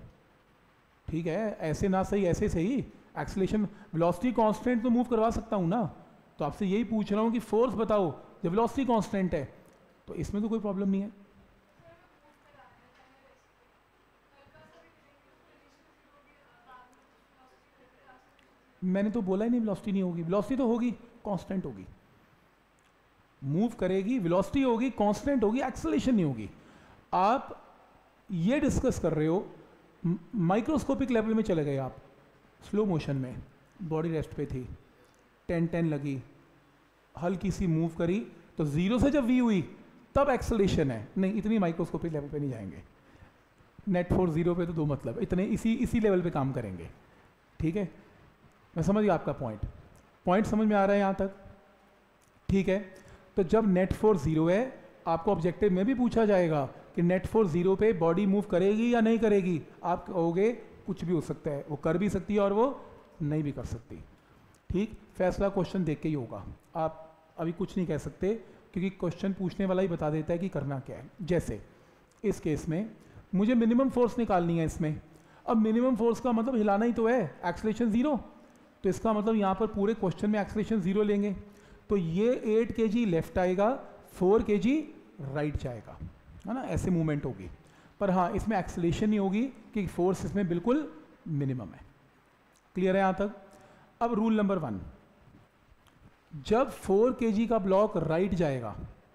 ठीक है, ऐसे ना सही, ऐसे सही, एक्सेलरेशन वेलोसिटी कांस्टेंट तो मूव करवा सकता हूँ ना, तो आपसे यही पूछ रहा हूँ कि फोर्स बताओ जब वेलोसिटी कांस्टेंट है, तो इसमें तो कोई प्रॉब्लम नहीं है। मैंने तो बोला ही नहीं वेलोसिटी नहीं होगी, वेलोसिटी तो होगी, कांस्टेंट होगी, मूव करेगी, वेलोसिटी होगी, कांस्टेंट होगी, एक्सेलरेशन नहीं होगी। आप ये डिस्कस कर रहे हो, माइक्रोस्कोपिक लेवल में चले गए आप, स्लो मोशन में बॉडी रेस्ट पे थी, टेन टेन लगी, हल्की सी मूव करी, तो जीरो से जब वी हुई तब एक्सेलरेशन है। नहीं, इतनी माइक्रोस्कोपिक लेवल पे नहीं जाएंगे, नेट फोर्स जीरो पे तो दो मतलब, इतने इसी इसी लेवल पे काम करेंगे। ठीक है, मैं समझ गया आपका पॉइंट, पॉइंट समझ में आ रहा है यहाँ तक? ठीक है, तो जब नेट फोर्स जीरो है, आपको ऑब्जेक्टिव में भी पूछा जाएगा कि नेट फोर्स जीरो पे बॉडी मूव करेगी या नहीं करेगी, आप कहोगे कुछ भी हो सकता है, वो कर भी सकती है और वो नहीं भी कर सकती। ठीक, फैसला क्वेश्चन देख के ही होगा, आप अभी कुछ नहीं कह सकते, क्योंकि क्वेश्चन पूछने वाला ही बता देता है कि करना क्या है। जैसे इस केस में मुझे मिनिमम फोर्स निकालनी है इसमें, अब मिनिमम फोर्स का मतलब हिलाना ही तो है, एक्सेलरेशन जीरो, तो इसका मतलब यहाँ पर पूरे क्वेश्चन में एक्सेलरेशन जीरो लेंगे, तो ये एट के जी लेफ्ट आएगा, फोर के जी राइट जाएगा, है ना, ऐसे मूवमेंट होगी। पर हाँ, इसमें एक्सेलरेशन नहीं होगी कि फोर्स इसमें बिल्कुल मिनिमम है। क्लियर है यहाँ तक? अब रूल नंबर वन, जब फोर के जी का ब्लॉक राइट जाएगा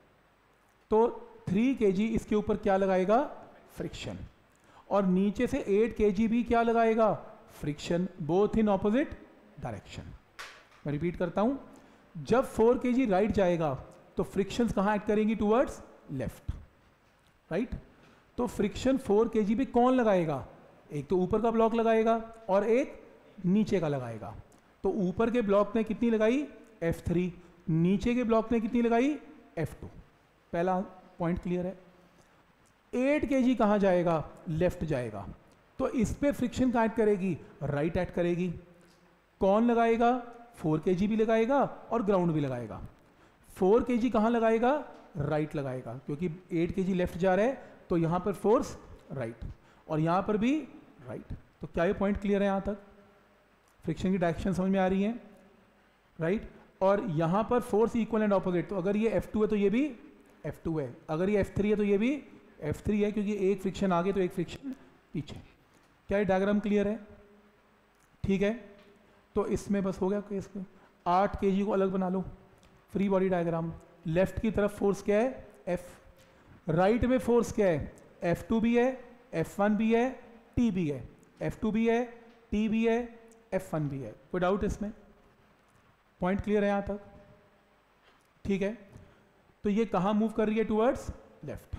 तो थ्री के जी इसके ऊपर क्या लगाएगा? फ्रिक्शन, और नीचे से एट के जी भी क्या लगाएगा? Friction, both in opposite direction. मैं रिपीट करता हूं, जब फोर के जी राइट जाएगा तो फ्रिक्शन कहां एक्ट करेंगी? Towards left, right. तो फ्रिक्शन फोर के जी भी कौन लगाएगा? एक तो ऊपर का ब्लॉक लगाएगा और एक नीचे का लगाएगा। तो ऊपर के ब्लॉक ने कितनी लगाई? एफ थ्री, नीचे के ब्लॉक ने कितनी लगाई? F two. पहला पॉइंट क्लियर है। एट के जी कहां जाएगा? लेफ्ट जाएगा, तो इस पे फ्रिक्शन कहां एक्ट करेगी? राइट एक्ट करेगी। कौन लगाएगा? फोर के जी भी लगाएगा और ग्राउंड भी लगाएगा। फोर के जी कहां लगाएगा? राइट लगाएगा, क्योंकि एट के जी लेफ्ट जा रहा है, तो यहां पर फोर्स राइट और यहां पर भी राइट। तो क्या ये पॉइंट क्लियर है यहां तक? फ्रिक्शन की डायरेक्शन समझ में आ रही है, राइट। और यहां पर फोर्स इक्वल एंड ऑपोजिट, तो अगर ये एफ टू है तो ये भी एफ टू है, अगर ये एफ थ्री है तो ये भी एफ थ्री है, क्योंकि एक फ्रिक्शन आगे तो एक फ्रिक्शन पीछे। क्या ये डायग्राम क्लियर है? ठीक है, तो इसमें बस हो गया केस। आठ के जी को अलग बना लो, फ्री बॉडी डायग्राम। लेफ्ट की तरफ फोर्स क्या है? एफ। राइट में फोर्स क्या है? एफ टू भी है, एफ वन भी है, टी भी है। एफ टू भी है, टी भी है, एफ वन भी है। कोई डाउट इसमें? पॉइंट क्लियर है यहां तक? ठीक है, तो ये कहां मूव कर रही है? Towards left.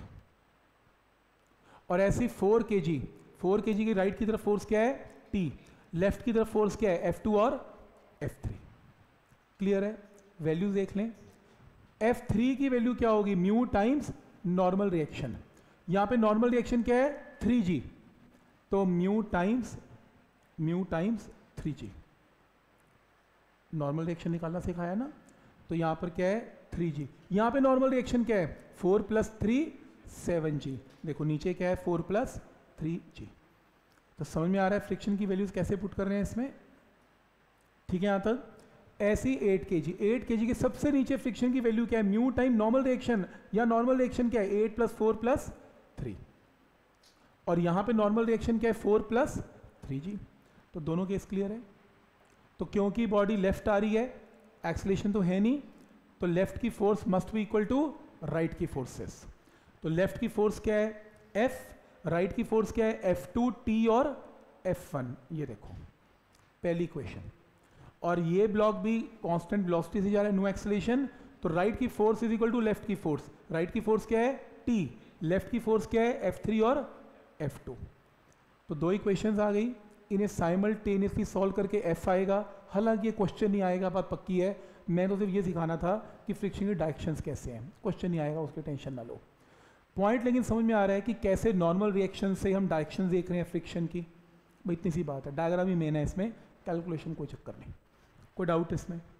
और ऐसी फोर के जी, फोर के जी की राइट की तरफ फोर्स क्या है? टी। लेफ्ट की तरफ फोर्स क्या है? एफ टू और एफ थ्री। क्लियर है? वैल्यूज देख लें। एफ थ्री की वैल्यू क्या होगी? Mu times normal reaction. यहां पे नॉर्मल रिएक्शन क्या है? थ्री जी, तो mu times mu times three G. Normal reaction निकालना सिखाया ना, तो यहां पर क्या है? Three G. यहां पे नॉर्मल रिएक्शन क्या है? Four plus three seven G. देखो नीचे क्या है? Four plus three G. तो समझ में आ रहा है फ्रिक्शन की वैल्यूज कैसे पुट कर रहे हैं इसमें? ठीक है यहां तक? ऐसी एट के जी, एट के जी के सबसे नीचे फ्रिक्शन की वैल्यू क्या है? म्यू टाइम नॉर्मल रिएक्शन, या नॉर्मल रिएक्शन क्या है? Eight plus four plus three. और यहां पे नॉर्मल रिएक्शन क्या है? Four plus three G. तो दोनों केस क्लियर है। तो क्योंकि बॉडी लेफ्ट आ रही है, एक्सेलरेशन तो है नहीं, तो लेफ्ट की force must be equal to right की फोर्सेस। तो लेफ्ट की फोर्स क्या है? एफ। राइट की फोर्स क्या है? एफ टू, टी और एफ वन। ये देखो पहली इक्वेशन। और ये ब्लॉक भी कांस्टेंट वेलोसिटी से जा रहा है, नो एक्सेलरेशन, तो राइट की force is equal to left की फोर्स। राइट की फोर्स क्या है? टी। लेफ्ट की फोर्स क्या है? एफ थ्री और एफ टू। तो दो इक्वेशंस आ गई, इन्हें साइमल्टेनियसली सॉल्व करके एफ आएगा। हालांकि ये क्वेश्चन नहीं आएगा, बात पक्की है। मैं तो सिर्फ ये सिखाना था कि फ्रिक्शन की डायरेक्शंस कैसे हैं, क्वेश्चन नहीं आएगा, उसकी टेंशन ना लो। पॉइंट लेकिन समझ में आ रहा है कि कैसे नॉर्मल रिएक्शन से हम डायरेक्शन देख रहे हैं फ्रिक्शन की। भाई इतनी सी बात है, डायग्राम ही मेन है इसमें, कैलकुलेशन कोई चक्कर नहीं। कोई डाउट इसमें?